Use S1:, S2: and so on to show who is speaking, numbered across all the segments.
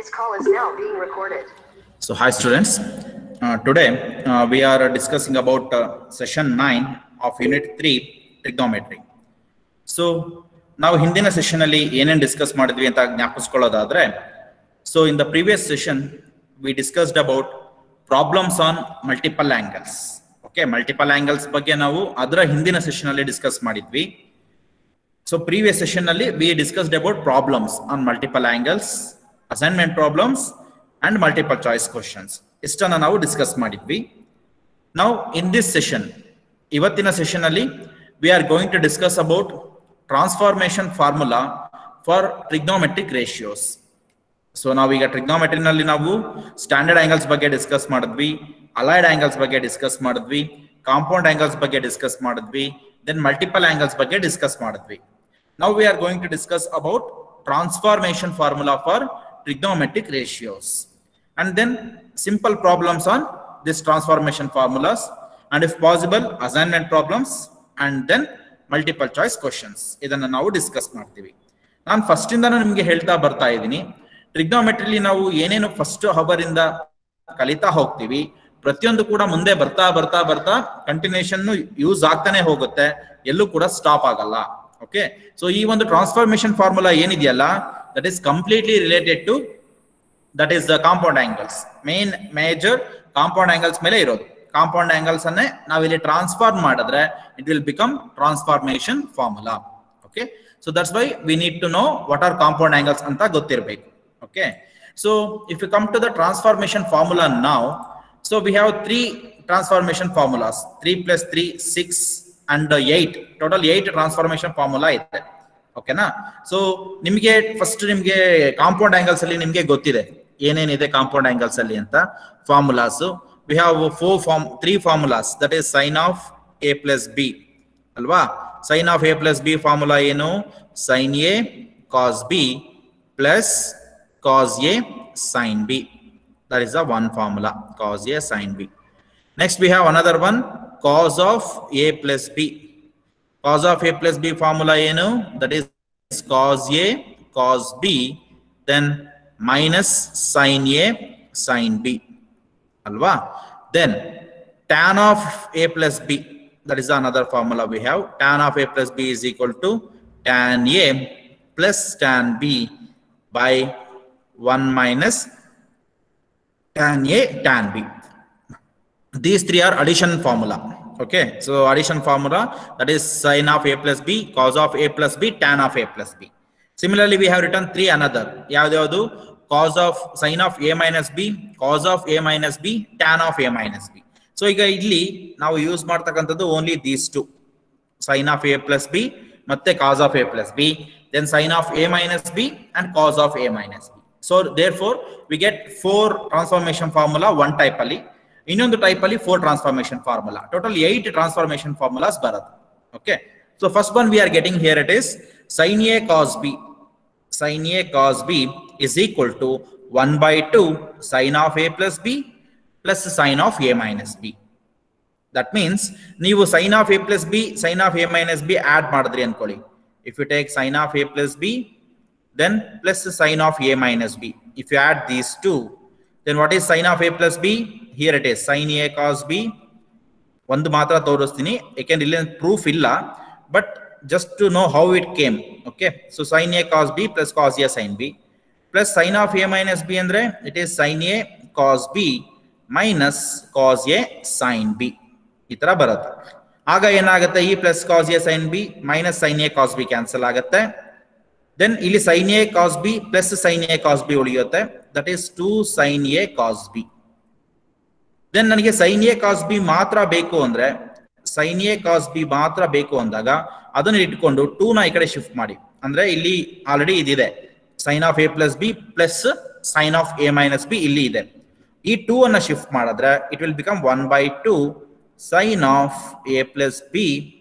S1: This call is now being recorded.
S2: So hi students, today we are discussing about session 9 of unit 3 trigonometry. So ನಾವು ಹಿಂದಿನ session ಅಲ್ಲಿ ಏನೇನು discuss ಮಾಡಿದ್ವಿ ಅಂತ ಜ್ಞಾಪಿಸ್ಕೊಳ್ಳೋದಾದ್ರೆ, so in the previous session we discussed about problems on multiple angles. Okay, multiple angles ಬಗ್ಗೆ ನಾವು ಅದರ ಹಿಂದಿನ ಸೆಷನ್ ಅಲ್ಲಿ ಡಿಸ್ಕಸ್ ಮಾಡಿದ್ವಿ. So previous session ಅಲ್ಲಿ we discussed about problems on multiple angles, assignment problems and multiple choice questions. ಇಷ್ಟನ್ನ ನಾವು discuss ಮಾಡಿದ್ವಿ. Now in this session, ಇವತ್ತಿನ ಸೆಷನ್ ಅಲ್ಲಿ we are going to discuss about transformation formula for trigonometric ratios. So ನಾವೀಗ trigonometry ನಲ್ಲಿ ನಾವು standard angles ಬಗ್ಗೆ discuss ಮಾಡಿದ್ವಿ, allied angles ಬಗ್ಗೆ ಡಿಸ್ಕಸ್ ಮಾಡಿದ್ವಿ, ಕಾಂಪೌಂಡ್ ಆಂಗಲ್ಸ್ ಬಗ್ಗೆ ಡಿಸ್ಕಸ್ ಮಾಡಿದ್ವಿ, then multiple angles ಬಗ್ಗೆ ಡಿಸ್ಕಸ್ ಮಾಡಿದ್ವಿ. Now we are going to discuss about transformation formula for trigonometric ratios and then simple problems on this transformation formulas, and if possible assignment problems and then multiple choice questions. ಇದನ್ನ ನಾವು discuss ಮಾಡ್ತೀವಿ. ನಾನು first ಇಂದಾನು ನಿಮಗೆ ಹೇಳ್ತಾ ಬರ್ತಾ ಇದ್ದೀನಿ, ಟ್ರಿಗ್ನೋಮೆಟ್ರಿಲಿ ನಾವು ಏನೇನು ಫಸ್ಟ್ ಅವರ್ ಇಂದ ಕಲಿತಾ ಹೋಗ್ತೀವಿ, ಪ್ರತಿಯೊಂದು ಕೂಡ ಮುಂದೆ ಬರ್ತಾ ಬರ್ತಾ ಬರ್ತಾ ಕಂಟಿನ್ಯೂಷನ್ ಯೂಸ್ ಆಗ್ತಾನೆ ಹೋಗುತ್ತೆ, ಎಲ್ಲೂ ಕೂಡ ಸ್ಟಾಪ್ ಆಗಲ್ಲ. ಓಕೆ, ಸೊ ಈ ಒಂದು ಟ್ರಾನ್ಸ್ಫಾರ್ಮೇಶನ್ ಫಾರ್ಮುಲಾ ಏನಿದೆಯಲ್ಲ, that is completely related to that is the compound angles. Major compound angles ಮೇಲೆ ಇರೋದು. ಕಾಂಪೌಂಡ್ ಆಂಗಲ್ಸ್ ಅನ್ನೇ ನಾವಿಲ್ಲಿ ಟ್ರಾನ್ಸ್ಫಾರ್ಮ್ ಮಾಡಿದ್ರೆ it will become transformation formula. Okay, so that's why we need to know what are compound angles ಅಂತ ಗೊತ್ತಿರಬೇಕು. Okay, so if you come to the transformation formula now, so we have three transformation formulas, 3 plus 3 6 and 8, total 8 transformation formula ಇದೆ. ಓಕೆನಾ? So ನಿಮಗೆ first ನಿಮಗೆ compound angles ಅಲ್ಲಿ ನಿಮಗೆ ಗೊತ್ತಿದೆ ಏನೇನಿದೆ ಕಾಂಪೌಂಡ್ ಆಂಗಲ್ಸ್ ಅಲ್ಲಿ ಅಂತ formulas. we have 3 formulas, that is sin of a plus b ಅಲ್ವಾ. sin of a plus b formula ಏನು? sin a cos b plus cos a sin b. That is the one formula, cos a sin b. Next we have another one, cos of a plus b. Cos of a plus b formula enu? That is cos a cos b then minus sin a sin b alva. Then tan of a plus b, that is another formula we have. Tan of a plus b is equal to tan a plus tan b by 1 minus tan a tan b. These three are addition formula. Okay, so addition formula, that is sin of a plus b, cos of a plus b, tan of a plus b. Similarly we have written 3 another. Yavadu? Cos of sin of a minus b, cos of a minus b, tan of a minus b. So ಈಗ ಇಲ್ಲಿ ನಾವು use ಮಾಡ್ತಕ್ಕಂಥದ್ದು only these two, sin of a plus b ಮತ್ತೆ cos of a plus b, then sin of a minus b and cos of a minus b. So therefore we get 4 transformation formula one type ಅಲ್ಲಿ, ಇನ್ನೊಂದು type ಅಲ್ಲಿ 4 transformation formula, total 8 transformation formulas ಬರುತ್ತೆ. Okay, so first one we are getting here, it is sin a cos b. Sin a cos b is equal to 1 by 2 sin of a plus b plus sin of a minus b. That means ನೀವು sin of a plus b, sin of a minus b add ಮಾಡಿದ್ರಿ ಅನ್ಕೊಳ್ಳಿ. If you take sin of a plus b then plus sin of a minus b, if you add these two, then what is sin of a plus b? Here it is sin a cos b. ಒಂದು ಮಾತ್ರ ತೋರಿಸ್ತೀನಿ ಯಾಕೆಂದ್ರೆ ಇಲ್ಲಿ proof ಇಲ್ಲ, but just to know how it came. Okay, so sin a cos b plus cos a sin b plus sin of a minus b andre it is sin a cos b minus cos a sin b. ಈ ತರ ಬರುತ್ತೆ. ಆಗ ಏನಾಗುತ್ತೆ, ಈ plus cos a sin b minus sin a cos b cancel ಆಗುತ್ತೆ. Then ಇಲ್ಲಿ sin a cos b plus sin a cos b ಉಳಿಯುತ್ತೆ, that is 2 sin a cos b. Then ನನಗೆ sin a cos b ಮಾತ್ರ ಬೇಕು ಅಂದ್ರೆ, sin a cos b ಮಾತ್ರ ಬೇಕು ಅಂದಾಗ ಅದನ್ನ ಇಟ್ಕೊಂಡು 2 ನ ಈ ಕಡೆ ಶಿಫ್ಟ್ ಮಾಡಿ. ಅಂದ್ರೆ ಇಲ್ಲಿ ಆಲ್ರೆಡಿ ಇದಿದೆ, sin of a plus b plus sin of a minus b ಇಲ್ಲಿ ಇದೆ. ಈ 2 ಅನ್ನ ಶಿಫ್ಟ್ ಮಾಡಿದ್ರೆ it will become 1 by 2 sin of a plus b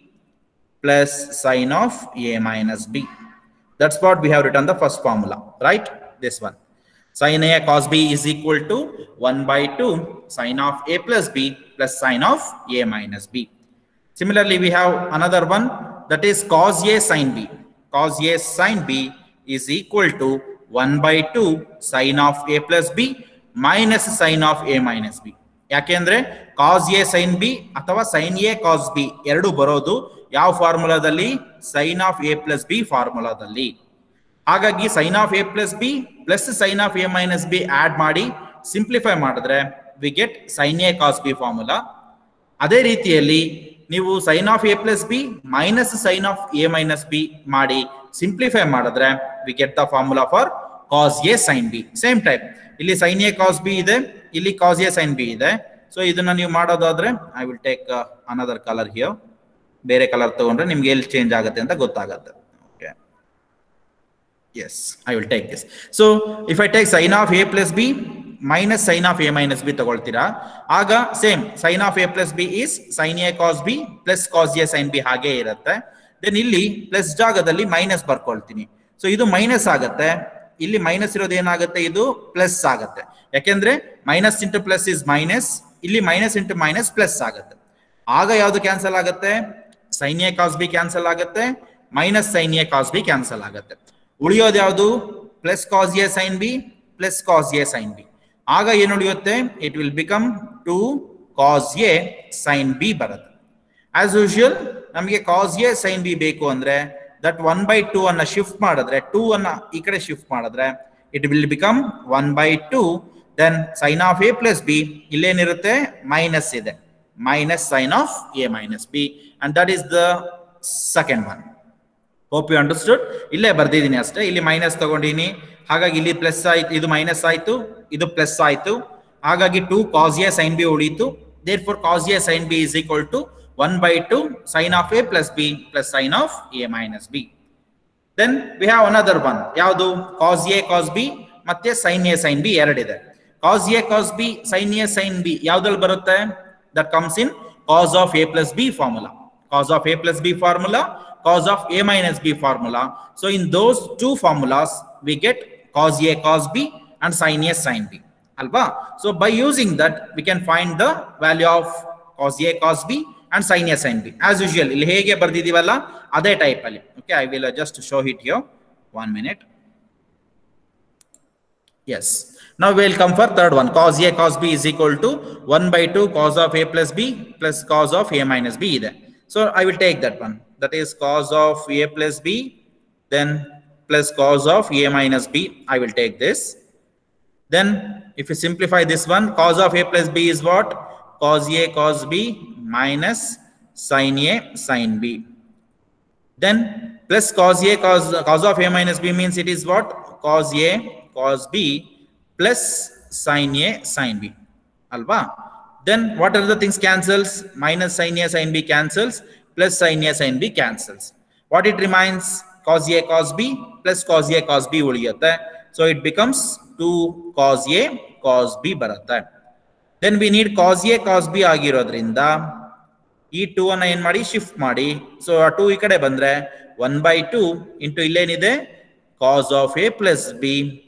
S2: plus sin of a minus b. That's what we have written the first formula, right? This one, sin a cos b is equal to 1 by 2 sin of a plus b plus sin of a minus b. Similarly we have another one, that is cos a sin b. Cos a sin b is equal to 1 by 2 sin of a plus b minus sin of a minus b. ಯಾಕೆಂದ್ರೆ cos a sin b ಅಥವಾ sin a cos b ಎರಡು ಬರೋದು ಯಾವ ಫಾರ್ಮುಲಾದಲ್ಲಿ? sin of a plus b ಫಾರ್ಮುಲಾದಲ್ಲಿ. ಹಾಗಾಗಿ sin of a plus b plus sin of a minus b add ಮಾಡಿ simplify ಮಾಡಿದ್ರೆ we get sin a cos b formula. ಅದೇ ರೀತಿಯಲ್ಲಿ ನೀವು sin of a plus b minus sin of a minus b ಮಾಡಿ simplify ಮಾಡಿದ್ರೆ we get the formula for cos a sin b. Same type ಇಲ್ಲಿ sin a cos b ಇದೆ, ಇಲ್ಲಿ cos a sin b ಇದೆ. So ಇದನ್ನ ನೀವು ಮಾಡೋದಾದ್ರೆ I will take another colour here. ಬೇರೆ ಕಲರ್ ತಗೊಂಡ್ರೆ ನಿಮ್ಗೆ ಎಲ್ಲಿ ಚೇಂಜ್ ಆಗುತ್ತೆ ಅಂತ ಗೊತ್ತಾಗುತ್ತೆ. Okay, yes, I will take this. So if I take sin of a plus b minus sin of a minus b ತಗೊಳ್ತೀರಾ, ಆಗ same sin of a plus b is sin a cos b plus cos a sin b ಹಾಗೆ ಇರುತ್ತೆ. Then ಇಲ್ಲಿ plus ಜಾಗದಲ್ಲಿ minus ಬರ್ಕೊಳ್ತೀನಿ. So ಇದು minus ಆಗುತ್ತೆ, ಇಲ್ಲಿ ಮೈನಸ್ ಇರೋದು ಏನಾಗುತ್ತೆ? ಇದು ಪ್ಲಸ್ ಆಗುತ್ತೆ. ಯಾಕೆಂದ್ರೆ minus into plus is minus, ಇಲ್ಲಿ ಮೈನಸ್ ಇಂಟು ಮೈನಸ್ ಪ್ಲಸ್ ಆಗುತ್ತೆ. ಆಗ ಯಾವುದು ಕ್ಯಾನ್ಸಲ್ ಆಗುತ್ತೆ? sin a cos b cancel ಆಗುತ್ತೆ, minus sin a cos b cancel ಆಗುತ್ತೆ. ಉಳಿಯೋದು ಯಾವುದು? Plus cos a sin b plus cos a sin b. ಆಗ ಏನು ಉಳಿಯುತ್ತೆ? It will become 2 cos a sin b ಬರುತ್ತೆ. ಆಸ್ ಯೂಶುವಲ್ ನಮಗೆ cos a sin b ಬೇಕು ಅಂದ್ರೆ ದಟ್ 1 by 2 ಅನ್ನ ಶಿಫ್ಟ್ ಮಾಡಿದ್ರೆ, 2 ಅನ್ನ ಈ ಕಡೆ ಶಿಫ್ಟ್ ಮಾಡಿದ್ರೆ it will become 1 by 2. Then sin of a plus b ಇಲ್ಲೇನಿರುತ್ತೆ? ಮೈನಸ್ ಇದೆ, minus sin of a minus b, and that is the second one. Hope you understood. ಇಲ್ಲೇ ಬರ್ದಿದ್ದೀನಿ ಅಷ್ಟೇ, ಇಲ್ಲಿ ಮೈನಸ್ ತಗೊಂಡಿನಿ, ಹಾಗಾಗಿ ಇಲ್ಲಿ ಪ್ಲಸ್ ಆಯ್ತು, ಇದು ಮೈನಸ್ ಆಯ್ತು, ಇದು ಪ್ಲಸ್ ಆಯ್ತು. ಹಾಗಾಗಿ 2 cos a sin b ಉಳಿಯಿತು. therefore cos a sin b is equal to 1 by 2 sin of a plus b plus sin of a minus b. Then we have another one. ಯಾವುದು? cos a cos b ಮತ್ತೆ sin a sin b ಎರಡಿದೆ. cos a cos b sin a sin b ಯಾವ್ದ್ರಲ್ಲಿ ಬರುತ್ತೆ? that comes in cos of a plus b formula. cos of a plus b formula, cos of a minus b formula. So in those two formulas we get cos a cos b and sin a sin b alva. So by using that we can find the value of cos a cos b and sin a sin b. As usual ಇಲ್ಲಿ ಹೇಗೆ ಬರ್ದಿದೀವಲ್ಲ ಅದೇ type ಅಲ್ಲಿ. Okay, I will just show it here. 1 minute. Yes, now we will come for third one. Cos a cos b is equal to 1 by 2 cos of a plus b plus cos of a minus b ಇದೆ. So I will take that one. That is cos of a plus b then plus cos of a minus b. I will take this. Then if you simplify this one, cos of a plus b is what? Cos a cos b minus sin a sin b. Then plus cos a cos of a minus b means it is what? Cos a cos b plus sin a sin b. Alva. Then what are the things cancels? Minus sin a sin b cancels, plus sin a sin b cancels. What it remains? Cos a cos b plus cos a cos b ಉಳಿಯುತ್ತೆ. So it becomes 2 cos a cos b ಬರುತ್ತೆ. Then we need cos a cos b ಆಗಿರೋದ್ರಿಂದ ಈ 2 ಅನ್ನ ಏನ್ ಮಾಡಿ shift ಮಾಡಿ. So ಆ 2 ಈ ಕಡೆ ಬಂದ್ರೆ 1 by 2 ಇಂಟು ಇಲ್ಲೇನಿದೆ cos of a plus b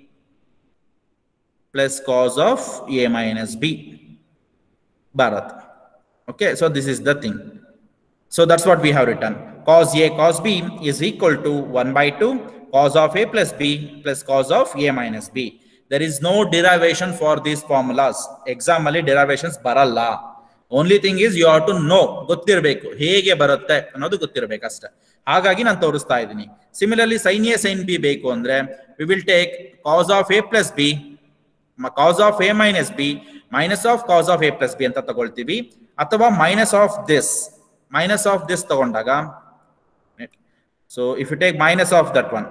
S2: plus cos of a minus b ಬರುತ್ತೆ. Okay, so this is the thing. So that's what we have written. Cos a cos b is equal to 1 by 2 cos of a plus b plus cos of a minus b. There is no derivation for these formulas. Exam ಅಲ್ಲಿ derivations ಬರಲ್ಲ. Only thing is you have to know, ಗೊತ್ತಿರಬೇಕು ಹೇಗೆ ಬರುತ್ತೆ ಅನ್ನೋದು ಗೊತ್ತಿರಬೇಕು ಅಷ್ಟೇ. ಹಾಗಾಗಿ ನಾನು ತೋರಿಸ್ತಾ ಇದ್ದೀನಿ. Similarly sin a sin b ಬೇಕು ಅಂದ್ರೆ we will take cos of a plus b cos of a minus b minus of cos of a plus b ಅಂತ ತಗೊಳ್ತೀವಿ. ಅಥವಾ minus of this ತಗೊಂಡಾಗ, so if you take minus of that one,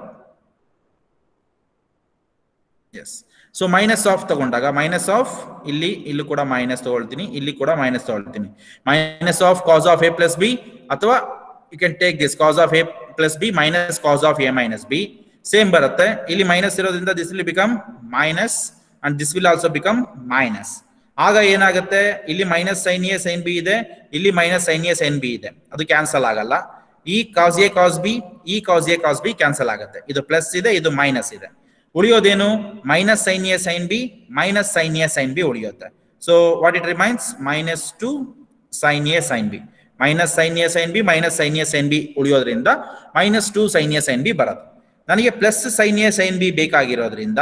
S2: yes, so minus of ತಗೊಂಡಾಗ minus of ಇಲ್ಲಿ ಕೂಡ minus ತಗೊಳ್ತೀನಿ, ಇಲ್ಲಿ ಕೂಡ ಮೈನಸ್ ತಗೊಳ್ತೀನಿ. minus of cos of a plus b ಅಥವಾ you can take this cos of a plus b minus cos of a minus b. Same ಬರುತ್ತೆ. ಇಲ್ಲಿ ಮೈನಸ್ ಇರೋದ್ರಿಂದ this will become minus and this will also become minus. ಆಗ ಏನಾಗುತ್ತೆ? ಇಲ್ಲಿ minus sin a sin b ಇದೆ, ಇಲ್ಲಿ minus sin a sin b ಇದೆ, ಅದು ಕ್ಯಾನ್ಸಲ್ ಆಗಲ್ಲ. ಈ cos a cos b ಈ cos a cos b cancel ಆಗುತ್ತೆ. ಇದು ಪ್ಲಸ್ ಇದೆ, ಇದು ಮೈನಸ್ ಇದೆ. ಉಳಿಯೋದೇನು? Minus sin a sin b minus sin a sin b ಉಳಿಯುತ್ತೆ. So what it remains? Minus 2 sin a sin b minus sin a sin b minus sin a sin b ಉಳಿಯೋದ್ರಿಂದ minus 2 sin a sin b ಬರುತ್ತೆ. ನನಗೆ plus sine A sine B ಬೇಕಾಗಿರೋದ್ರಿಂದ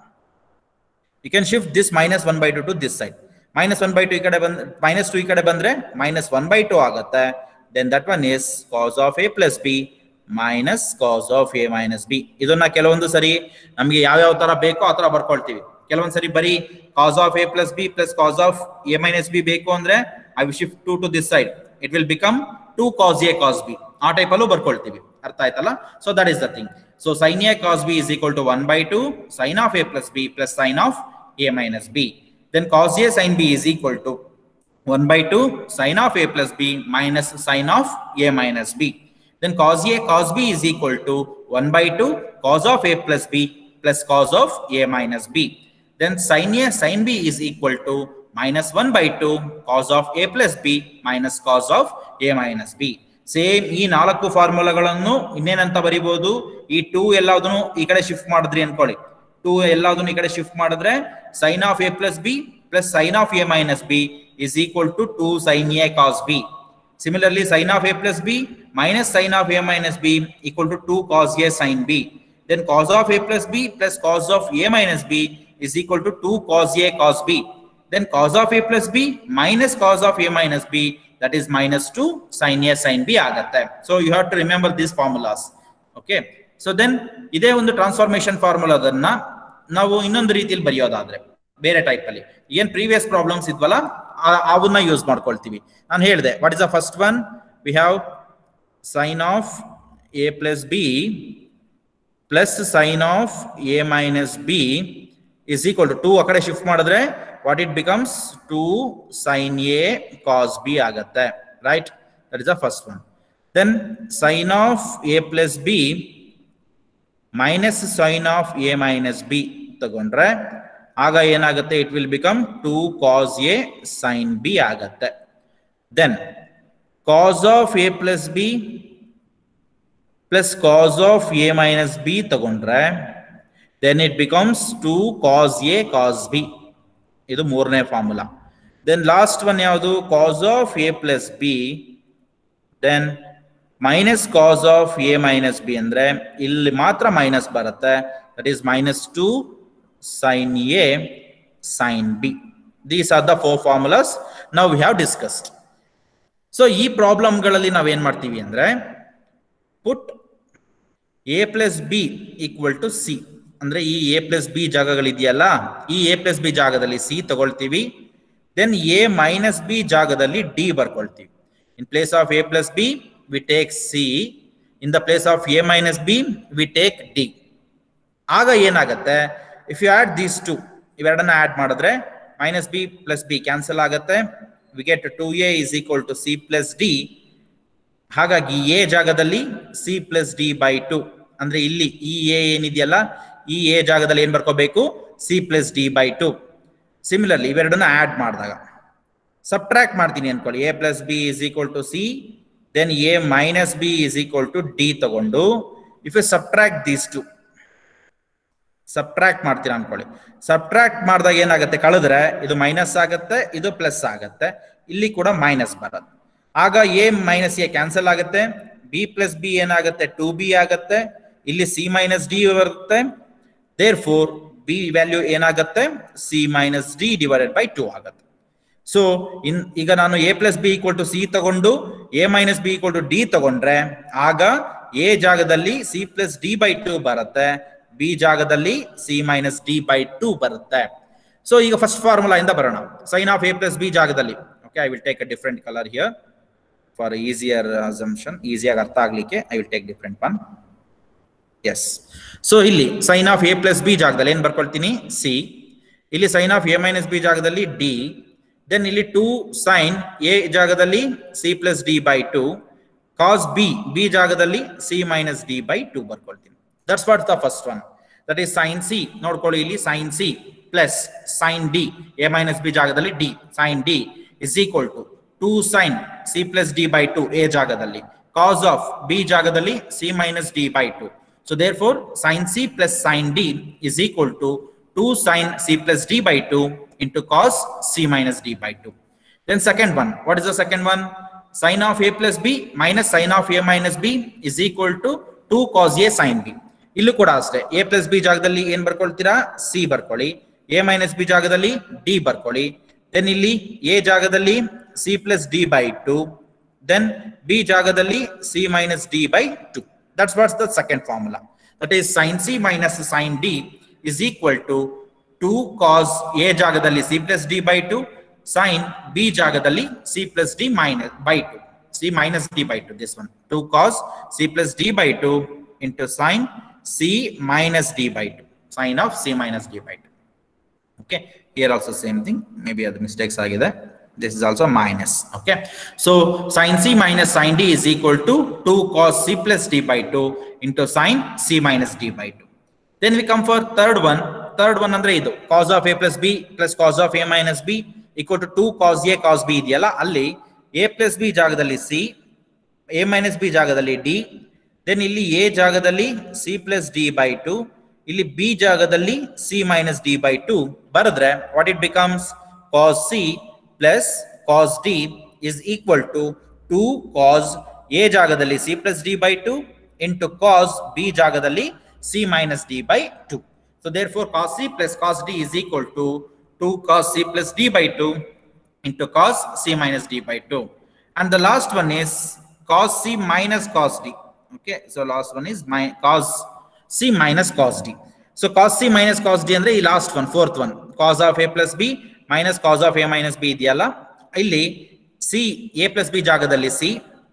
S2: you can shift this -1/2 to this side. -1/2 ಈ ಕಡೆ ಬಂದ್ರೆ -2 ಈ ಕಡೆ ಬಂದ್ರೆ -1/2 ಆಗುತ್ತೆ. Then that one is cos of a plus b minus cos of a minus b. ಇದನ್ನ ಕೆಲವೊಂದು ಸರಿ ನಮಗೆ ಯಾವ ತರ ಬೇಕೋ ಆ ತರ ಬರ್ಕೊಳ್ತೀವಿ. ಕೆಲವೊಂದು ಸರಿ ಬರೀ cos of a plus b plus cos of a minus b ಬೇಕು ಅಂದ್ರೆ I will shift 2 to this side. It will become 2 cos a cos b. ಆ ಟೈಪ್ ಅಲ್ಲೂ ಬರ್ಕೊಳ್ತೀವಿ. ಅರ್ಥ ಆಯ್ತಲ್ಲ? So that is the thing. So sin a cos b is equal to 1/2 sin of a plus b plus sin of a minus b. Then cos a sin b is equal to 1/2 sin of a plus b minus sin of a minus b. Then cos a cos b is equal to 1/2 cos of a plus b plus cos of a minus b. Then sin a sin b is equal to -1/2 cos of a plus b minus cos of a minus b. Same ಈ 4 ಫಾರ್ಮುಲಾಗಳನ್ನು ಇನ್ನೇನಂತ ಬರೀಬಹುದು, ಈ 2 ಎಲ್ಲಾದನ್ನು ಈ ಕಡೆ shift ಮಾಡಿದ್ರಿ ಅನ್ಕೊಳ್ಳಿ, 2 ಎಲ್ಲಾದನ್ನು ಈ ಕಡೆ shift ಮಾಡಿದ್ರೆ sin of a plus b plus sin of a minus b is equal to 2 sin a cos b. Similarly, sin of a plus b minus sin of a minus b equal to 2 cos a sin b. Then cos of a plus b plus cos of a minus b is equal to 2 cos a cos b. Then cos of a plus b minus cos of a minus b, that is -2 sin a sin b ಆಗುತ್ತೆ. So you have to remember these formulas. Okay. So then ಇದೇ ಒಂದು transformation ಫಾರ್ಮುಲಾದನ್ನ ನಾವು ಇನ್ನೊಂದು ರೀತಿಯಲ್ಲಿ ಬರೆಯೋದಾದ್ರೆ ಬೇರೆ type ಅಲ್ಲಿ ಏನ್ previous problems ಇದ್ವಲ್ಲ ಅವನ್ನ ಯೂಸ್ ಮಾಡ್ಕೊಳ್ತೀವಿ. ನಾನು ಹೇಳಿದೆ what is the first one, we have sin of a plus b plus sin of a minus b is equal to 2 ಆ ಕಡೆ ಶಿಫ್ಟ್ ಮಾಡಿದ್ರೆ what it becomes 2 sin a cos b ಆಗುತ್ತೆ, right? That is the first one. Then sin of a plus b minus sin of a minus b ತಗೊಂಡ್ರೆ ಆಗ ಏನಾಗುತ್ತೆ, it will become 2 cos a sin b ಆಗುತ್ತೆ. Then cos of a plus b plus cos of a minus b ತಗೊಂಡ್ರೆ then it becomes 2 cos a cos b. ಇದು ಮೂರನೇ formula. Then last one ಯಾವುದು, cos of a plus b then minus cos of a minus b ಅಂದ್ರೆ ಇಲ್ಲಿ ಮಾತ್ರ minus ಬರುತ್ತೆ, that is -2 sin a sin b. These are the 4 formulas now we have discussed. So ಈ ಪ್ರಾಬ್ಲಮ್ಗಳಲ್ಲಿ ನಾವೇನ್ ಮಾಡ್ತೀವಿ ಅಂದ್ರೆ ಪುಟ್ a plus b equal to c. ಅಂದ್ರೆ ಈ a plus b ಜಾಗಗಳಿದೆಯಲ್ಲ, ಈ a plus b ಜಾಗದಲ್ಲಿ c ತಗೊಳ್ತೀವಿ, ದೆನ್ a minus b ಜಾಗದಲ್ಲಿ d ಬರ್ಕೊಳ್ತೀವಿ. In place of a plus b we take c, in the place of a minus b we take d. ಆಗ ಏನಾಗುತ್ತೆ, if you add these two, ಇವೆರಡನ್ನ add ಮಾಡಿದ್ರೆ minus b plus b cancel ಆಗುತ್ತೆ, we get 2a is equal to c plus d. ಹಾಗಾಗಿ a ಜಾಗದಲ್ಲಿ c plus d by 2, ಅಂದ್ರೆ ಇಲ್ಲಿ ಈ a ಏನಿದೆಯಲ್ಲ ಈ a ಜಾಗದಲ್ಲಿ ಏನ್ ಬರ್ಕೋಬೇಕು, c plus d by 2. Similarly ಇವೆರಡನ್ನ ಆಡ್ ಮಾಡಿದಾಗ ಸಬ್ಟ್ರಾಕ್ಟ್ ಮಾಡ್ತೀನಿ ಅನ್ಕೊಳ್ಳಿ, a plus b is equal to c, then a minus b is equal to d ತಗೊಂಡು if you subtract these two, subtract ಮಾಡ್ತೀರಾ ಅನ್ಕೊಳ್ಳಿ, ಸಬ್ಟ್ರಾಕ್ಟ್ ಮಾಡಿದಾಗ ಏನಾಗುತ್ತೆ, ಕಳೆದ್ರೆ ಇದು ಮೈನಸ್ ಆಗುತ್ತೆ, ಇದು ಪ್ಲಸ್ ಆಗುತ್ತೆ, ಇಲ್ಲಿ ಕೂಡ ಮೈನಸ್ ಬರುತ್ತೆ. ಆಗ a minus a ಕ್ಯಾನ್ಸಲ್ ಆಗುತ್ತೆ, b plus b ಏನಾಗುತ್ತೆ 2b ಆಗುತ್ತೆ, ಇಲ್ಲಿ c minus d ಬರುತ್ತೆ, therefore b ವ್ಯಾಲ್ಯೂ ಏನಾಗುತ್ತೆ c minus d divided by 2 ಆಗುತ್ತೆ. ಸೊ ಈಗ ನಾನು a plus b equal to c ತಗೊಂಡು a minus b equal to d ತಗೊಂಡ್ರೆ ಆಗ a ಜಾಗದಲ್ಲಿ c plus d by 2 ಬರುತ್ತೆ, b ಜಾಗದಲ್ಲಿ c minus d by 2 ಬರುತ್ತೆ. ಸೊ ಈಗ ಫಸ್ಟ್ ಫಾರ್ಮುಲಾ ಇಂದ ಬರೋಣ. sin of a plus b ಜಾಗದಲ್ಲಿ, okay, I will take a different colour here for easier assumption, ಈಸಿಯಾಗಿ ಅರ್ಥ ಆಗ್ಲಿಕ್ಕೆ I will take different one. Yes, so ಇಲ್ಲಿ sin of a plus b ಜಾಗದಲ್ಲಿ ಏನ್ ಬರ್ಕೊಳ್ತೀನಿ c, ಇಲ್ಲಿ sin of a minus b ಜಾಗದಲ್ಲಿ d, ದೆನ್ ಇಲ್ಲಿ 2 sin a ಜಾಗದಲ್ಲಿ c plus d by 2, cos b ಜಾಗದಲ್ಲಿ c minus d by 2 ಬರ್ಕೊಳ್ತೀನಿ. That's what the first one, that is sin c. ನೋಡ್ಕೊಳ್ಳಿ ಇಲ್ಲಿ sin c plus sin d, a minus b ಜಾಗದಲ್ಲಿ d, sin d is equal to 2 sin c plus d by 2 a ಜಾಗದಲ್ಲಿ, cos of b ಜಾಗದಲ್ಲಿ c minus d by 2. So therefore sin c plus sin d is equal to 2 sin c plus d by 2 into cos c minus d by 2. Then second one, what is the second one? Sin of a plus b minus sin of a minus b is equal to 2 cos a sin b. ಇಲ್ಲೂ ಕೂಡ ಅಷ್ಟೇ A plus B ಜಾಗದಲ್ಲಿ ಏನ್ ಬರ್ಕೊಳ್ತೀರಾ C ಬರ್ಕೊಳ್ಳಿ, A minus B ಜಾಗದಲ್ಲಿ D ಬರ್ಕೊಳ್ಳಿ, then ಇಲ್ಲಿ ಎ ಜಾಗದಲ್ಲಿ C plus D by 2, then B ಜಾಗದಲ್ಲಿ C minus D by 2. That's what's the second formula. That is sine C minus sine D is equal to 2 cos A ಜಾಗದಲ್ಲಿ C plus D by 2, sine B ಜಾಗದಲ್ಲಿ C plus D minus by 2, C minus D by 2. This one 2 cos C plus D by 2 into sine c minus d by 2, sine of c minus d by 2. Okay, here also same thing, maybe other mistakes agide, this is also minus. Okay, so sin c minus sin d is equal to 2 cos c plus d by 2 into sin c minus d by 2. Then we come for third one andre idu cos of a plus b plus cos of a minus b equal to 2 cos a cos b idiyalla, alli a plus b ಜಾಗದಲ್ಲಿ c, a minus b ಜಾಗದಲ್ಲಿ d, then ಇಲ್ಲಿ A ಜಾಗದಲ್ಲಿ C plus D by 2, ಇಲ್ಲಿ B ಜಾಗದಲ್ಲಿ C minus D by 2 ಬರೆದ್ರೆ what it becomes cos C plus cos D is equal to 2 cos A ಜಾಗದಲ್ಲಿ C plus D by 2 into cos B ಜಾಗದಲ್ಲಿ C minus D by 2. So therefore cos C plus cos D is equal to 2 cos C plus D by 2 into cos C minus D by 2. And the last one is cos C minus cos D. Okay, so last one is cos c minus cos d. So cos c minus cos d andre ee last one, fourth one, cos of a plus b minus cos of a minus b idiyalla, illi c a plus b ಜಾಗದಲ್ಲಿ c,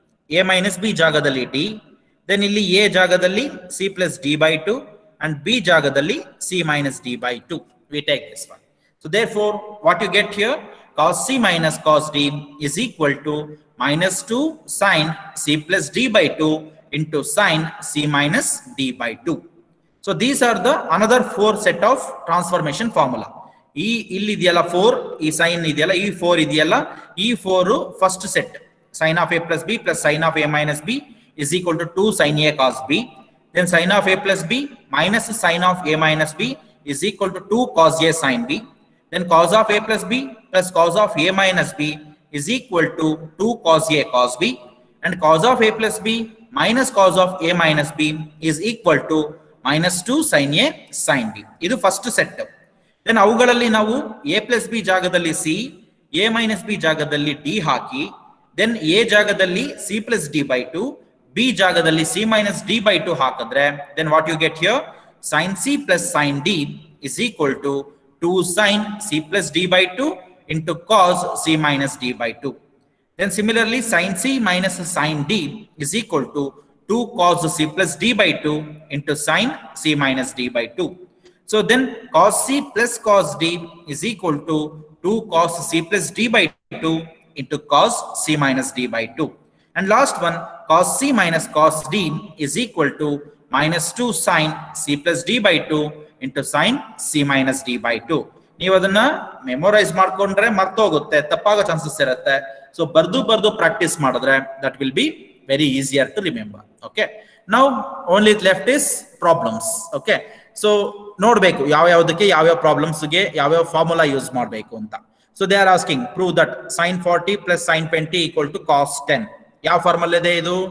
S2: a minus b ಜಾಗದಲ್ಲಿ d, then illi a ಜಾಗದಲ್ಲಿ c plus d by 2 and b ಜಾಗದಲ್ಲಿ c minus d by 2. We take this one. So therefore what you get here, cos c minus cos d is equal to minus 2 sin c plus d by 2 into sin c minus d by 2. So these are the another 4 set of transformation formula. ಇಲ್ಲಿ ಇದೆಯಲ್ಲ 4, ಈ sin ಇದೆಯಲ್ಲ ಈ 4 ಇದೆಯಲ್ಲ, ಈ 4 first set sin of a plus b plus sin of a minus b is equal to 2 sin a cos b, then sin of a plus b minus sin of a minus b is equal to 2 cos a sin b, then cos of a plus b plus cos of a minus b is equal to 2 cos a cos b, and cos of a plus b minus cos of a minus b is equal to minus 2 sin a sin b. ಇದು first set. Then ಅವುಗಳಲ್ಲಿ ನಾವು a plus b ಜಾಗದಲ್ಲಿ c, a minus b ಜಾಗದಲ್ಲಿ d ಹಾಕಿ, then a ಜಾಗದಲ್ಲಿ c plus d by 2, b ಜಾಗದಲ್ಲಿ c minus d by 2 ಹಾಕಿದ್ರೆ then what you get here, sin c plus sin d is equal to 2 sin c plus d by 2 into cos c minus d by 2. Then similarly sin c minus sin d is equal to 2 cos c plus d by 2 into sin c minus d by 2. So then cos c plus cos d is equal to 2 cos c plus d by 2 into cos c minus d by 2. And last one, cos c minus cos d is equal to minus 2 sin c plus d by 2 into sin c minus d by 2. ನೀವು ಅದನ್ನ memorise ಮಾಡ್ಕೊಂಡ್ರೆ ಮರ್ತೋಗುತ್ತೆ, ತಪ್ಪಾಗೋ chances ಇರುತ್ತೆ. So ಬರ್ದು practice ಮಾಡಿದ್ರೆ that will be very easier to remember. Okay, now only left is problems. Okay, so ನೋಡ್ಬೇಕು ಯಾವ್ಯಾವ್ದಕ್ಕೆ ಯಾವ್ಯಾವ ಪ್ರಾಬ್ಲಮ್ಸ್ಗೆ ಯಾವ್ಯಾವ ಫಾರ್ಮುಲಾ ಯೂಸ್ ಮಾಡಬೇಕು ಅಂತ. So they are asking prove that sin 40 plus sin 20 equal to cos 10. ಯಾವ ಫಾರ್ಮುಲಾ ಇದೆ ಇದು?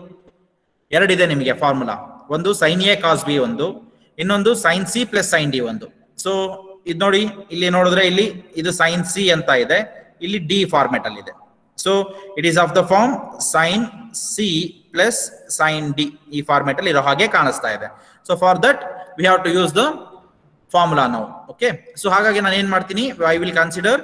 S2: ಎರಡಿದೆ ನಿಮಗೆ ಫಾರ್ಮುಲಾ. ಒಂದು sin a cos b ಒಂದು, ಇನ್ನೊಂದು sin c plus sin d ಒಂದು. ಸೊ ಇದು ನೋಡಿ, ಇಲ್ಲಿ ನೋಡಿದ್ರೆ ಇಲ್ಲಿ ಇದು sin c ಅಂತ ಇದೆ, ಇಲ್ಲಿ d ಫಾರ್ಮೆಟ್ ಅಲ್ಲಿ ಇದೆ. So it is of the form sin c plus sin d, ಈ ಫಾರ್ಮೆಟ್ ಅಲ್ಲಿ ಇರೋ ಹಾಗೆ ಕಾಣಿಸ್ತಾ ಇದೆ. So for that we have to use the formula ನಾವು. ಓಕೆ, ಸೊ ಹಾಗಾಗಿ ನಾನು ಏನ್ ಮಾಡ್ತೀನಿ, I will consider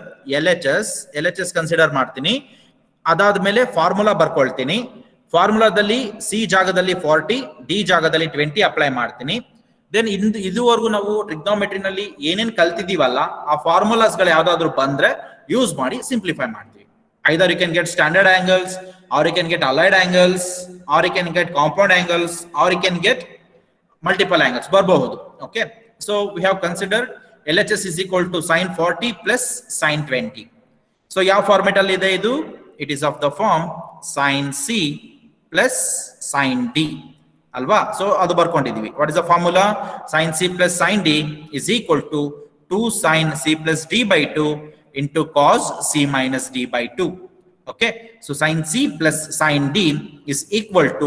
S2: LHS consider ಮಾಡ್ತೀನಿ. ಅದಾದ್ಮೇಲೆ ಫಾರ್ಮುಲಾ ಬರ್ಕೊಳ್ತೀನಿ. ಫಾರ್ಮುಲಾದಲ್ಲಿ ಸಿ ಜಾಗದಲ್ಲಿ 40, ಡಿ ಜಾಗದಲ್ಲಿ 20 ಅಪ್ಲೈ ಮಾಡ್ತೀನಿ. ದೆನ್ ಇದುವರೆಗೂ ನಾವು ಟ್ರಿಗ್ನೋಮೆಟ್ರಿನಲ್ಲಿ ಏನೇನ್ ಕಲ್ತಿದೀವಲ್ಲ ಆ ಫಾರ್ಮುಲಾಸ್ ಗಳು ಯಾವ್ದಾದ್ರು ಬಂದ್ರೆ ಯೂಸ್ ಮಾಡಿ ಸಿಂಪ್ಲಿಫೈ ಮಾಡ್ತೀವಿ. Either you can get standard angles, or you can get allied angles, or you can get compound angles, or you can get multiple angles. ಬರಬಹುದು. Okay, so we have considered LHS is equal to sin 40 plus sin 20. So ಯಾವ format ಅಲ್ಲಿ ಇದೆ ಇದು? It is of the form sin c plus sin d ಅಲ್ವಾ? So ಅದು ಬರ್ಕೊಂಡಿದೀವಿ. What is the formula? Sin c plus sin d is equal to 2 sin c plus d by 2 into cos c minus d by 2. Okay, so sin c plus sin d is equal to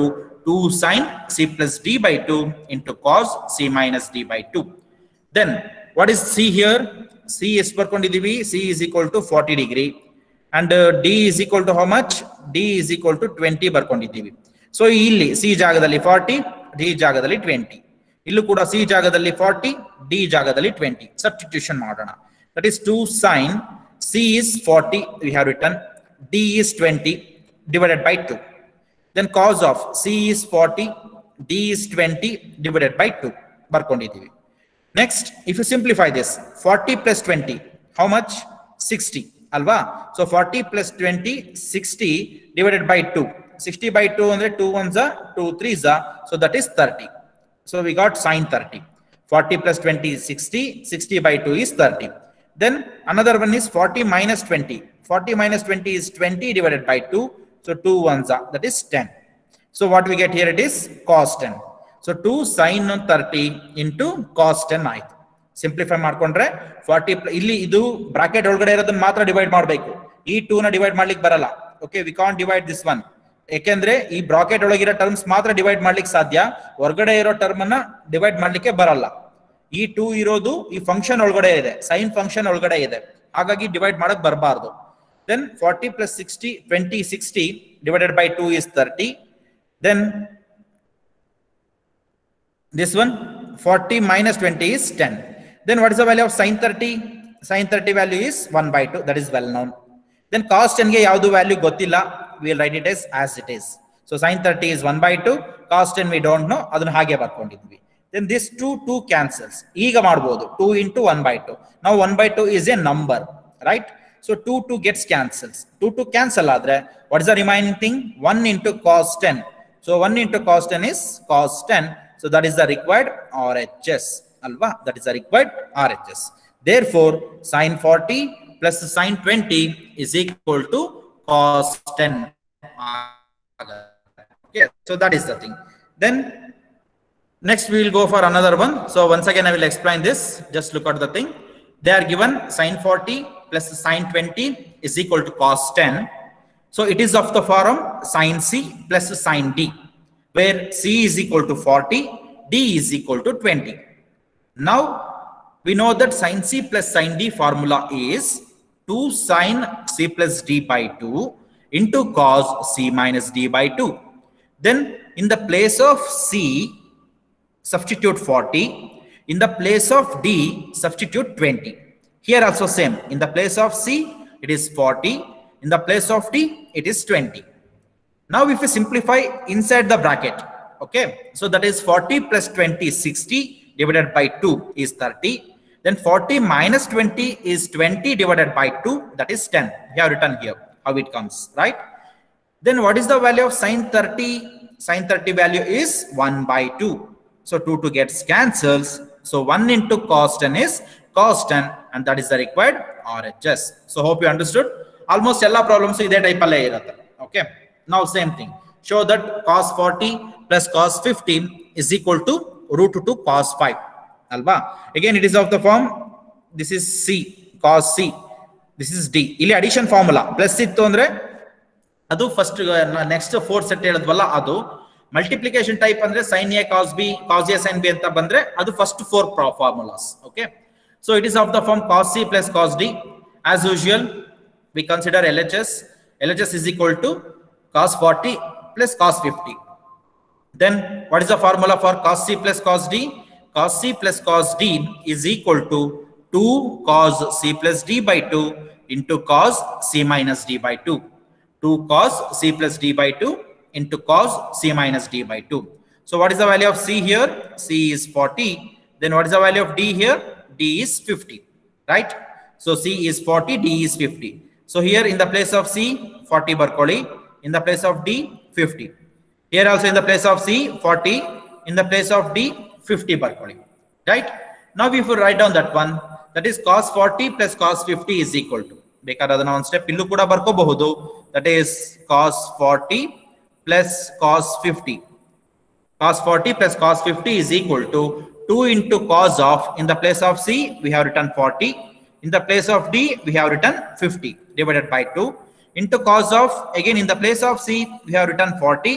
S2: 2 sine c plus d by 2 into cos c minus d by 2. Then what is c here? C is ಬರ್ಕೊಂಡಿದ್ದೀವಿ, c is equal to 40 degree and d is equal to how much? D is equal to 20 ಬರ್ಕೊಂಡಿದ್ದೀವಿ. So ಇಲ್ಲಿ c ಜಾಗದಲ್ಲಿ 40, d ಜಾಗದಲ್ಲಿ 20. ಇಲ್ಲೂ ಕೂಡ c ಜಾಗದಲ್ಲಿ 40, d ಜಾಗದಲ್ಲಿ 20. Substitution ಮಾಡೋಣ. That is 2 sine c is 40, we have written, d is 20 divided by 2. Then cos of c is 40, d is 20 divided by 2. ಬರ್ಕೊಂಡಿದ್ದೀವಿ. Next, if you simplify this, 40 plus 20, how much? 60. Alva? So 40 plus 20, 60 divided by 2. 60 by 2 and 2 ones are 2 3s are, so that is 30. So we got sine 30. 40 plus 20 is 60, 60 by 2 is 30. Then another one is 40 minus 20. 40 minus 20 is 20 divided by 2, so 2 ones are, that is 10. So what we get here, it is cos 10. So 2 sine 30 into cos 10 ಆಯ್ತು. Simplify ಮಾಡ್ಕೊಂಡ್ರೆ 40 ಇಲ್ಲಿ ಇದು bracket ಒಳಗಡೆ ಇರೋದನ್ನ ಮಾತ್ರ divide ಮಾಡಬೇಕು. ಈ 2 ನ ಡಿವೈಡ್ ಮಾಡ್ಲಿಕ್ಕೆ ಬರಲ್ಲ. Okay, we can't divide this one. ಯಾಕೆಂದ್ರೆ ಈ ಬ್ರಾಕೆಟ್ ಒಳಗಿರೋ ಟರ್ಮ್ಸ್ ಮಾತ್ರ ಡಿವೈಡ್ ಮಾಡ್ಲಿಕ್ಕೆ ಸಾಧ್ಯ, ಹೊರಗಡೆ ಇರೋ ಟರ್ಮ್ ಅನ್ನ ಡಿವೈಡ್ ಮಾಡ್ಲಿಕ್ಕೆ ಬರಲ್ಲ. ಈ 2 ಇರೋದು ಈ ಫಂಕ್ಷನ್ ಒಳಗಡೆ ಇದೆ, ಸೈನ್ ಫಂಕ್ಷನ್ ಒಳಗಡೆ ಇದೆ, ಹಾಗಾಗಿ ಡಿವೈಡ್ ಮಾಡಕ್ ಬರಬಾರ್ದು. Then 40 plus 60, 20, 60 divided by 2 is 30. Then this one 40 minus 20 is 10. Then what is the value of sin 30? Sin 30 value is 1 by 2, that is well known. Then cos 10 ge yavdu value gottilla, we will write it as it is. So sin 30 is 1 by 2, cos 10 we don't know, adannu hage barkondidvi. Then this 2 cancels. Eega ಮಾಡಬಹುದು 2 into 1 by 2. Now 1 by 2 is a number, right? So 2 gets cancels. 2 cancel adre what is the remaining thing? 1 into cos 10. So 1 into cos 10 is cos 10. So that is the required RHS. Alva? That is the required RHS. Therefore, sin 40 plus sin 20 is equal to cos 10. Okay, so that is the thing. Then next we will go for another one. So once again I will explain this. Just look at the thing. They are given sin 40 plus sin 20 is equal to cos 10. So it is of the form sin C plus sin D, where C is equal to 40, D is equal to 20. Now we know that sin C plus sin D formula is 2 sin C plus D by 2 into cos C minus D by 2. Then in the place of C, substitute 40. In the place of D, substitute 20. Here also same. In the place of C, it is 40. In the place of D, it is 20. Now if we simplify inside the bracket, okay, so that is 40 plus 20 is 60 divided by 2 is 30. Then 40 minus 20 is 20 divided by 2, that is 10. We have written here how it comes, right? Then what is the value of sin 30? Sin 30 value is 1 by 2. So 2 gets cancels. So 1 into cos 10 is cos 10, and that is the required RHS. So hope you understood. Almost all problems ide type alle irutte. Okay. Now same thing. Show that cos 40 plus cos 50 is equal to root 2 cos 5. Alba. Again it is of the form, this is C, cos C. This is D. Illi addition formula. Plus ittu andre adu first next 4 set heladvalla adu. Multiplication type andre sin A cos B, cos A sin B anta bandre adu first 4 formulas. Okay. So it is of the form cos C plus cos D. As usual, we consider LHS. LHS is equal to cos 40 plus cos 50. Then what is the formula for cos C plus cos D? Cos C plus cos D is equal to 2 cos C plus D by 2 into cos C minus D by 2. 2 cos C plus D by 2 into cos C minus D by 2. So what is the value of C here? C is 40. Then what is the value of D here? D is 50, right? So C is 40, D is 50. So here in the place of C, 40 barkoli. In the place of D, 50. Here also in the place of C, 40. In the place of D, 50 barkoli. Right? Now if you write down that one, that is cos 40 plus cos 50 is equal to. Bekadada one step illu kuda barkobahudu. That is cos 40 plus cos 50. Cos 40 plus cos 50 is equal to 2 into cos of, in the place of C, we have written 40. In the place of D, we have written 50 divided by 2. Into cos of, again in the place of C, we have written 40.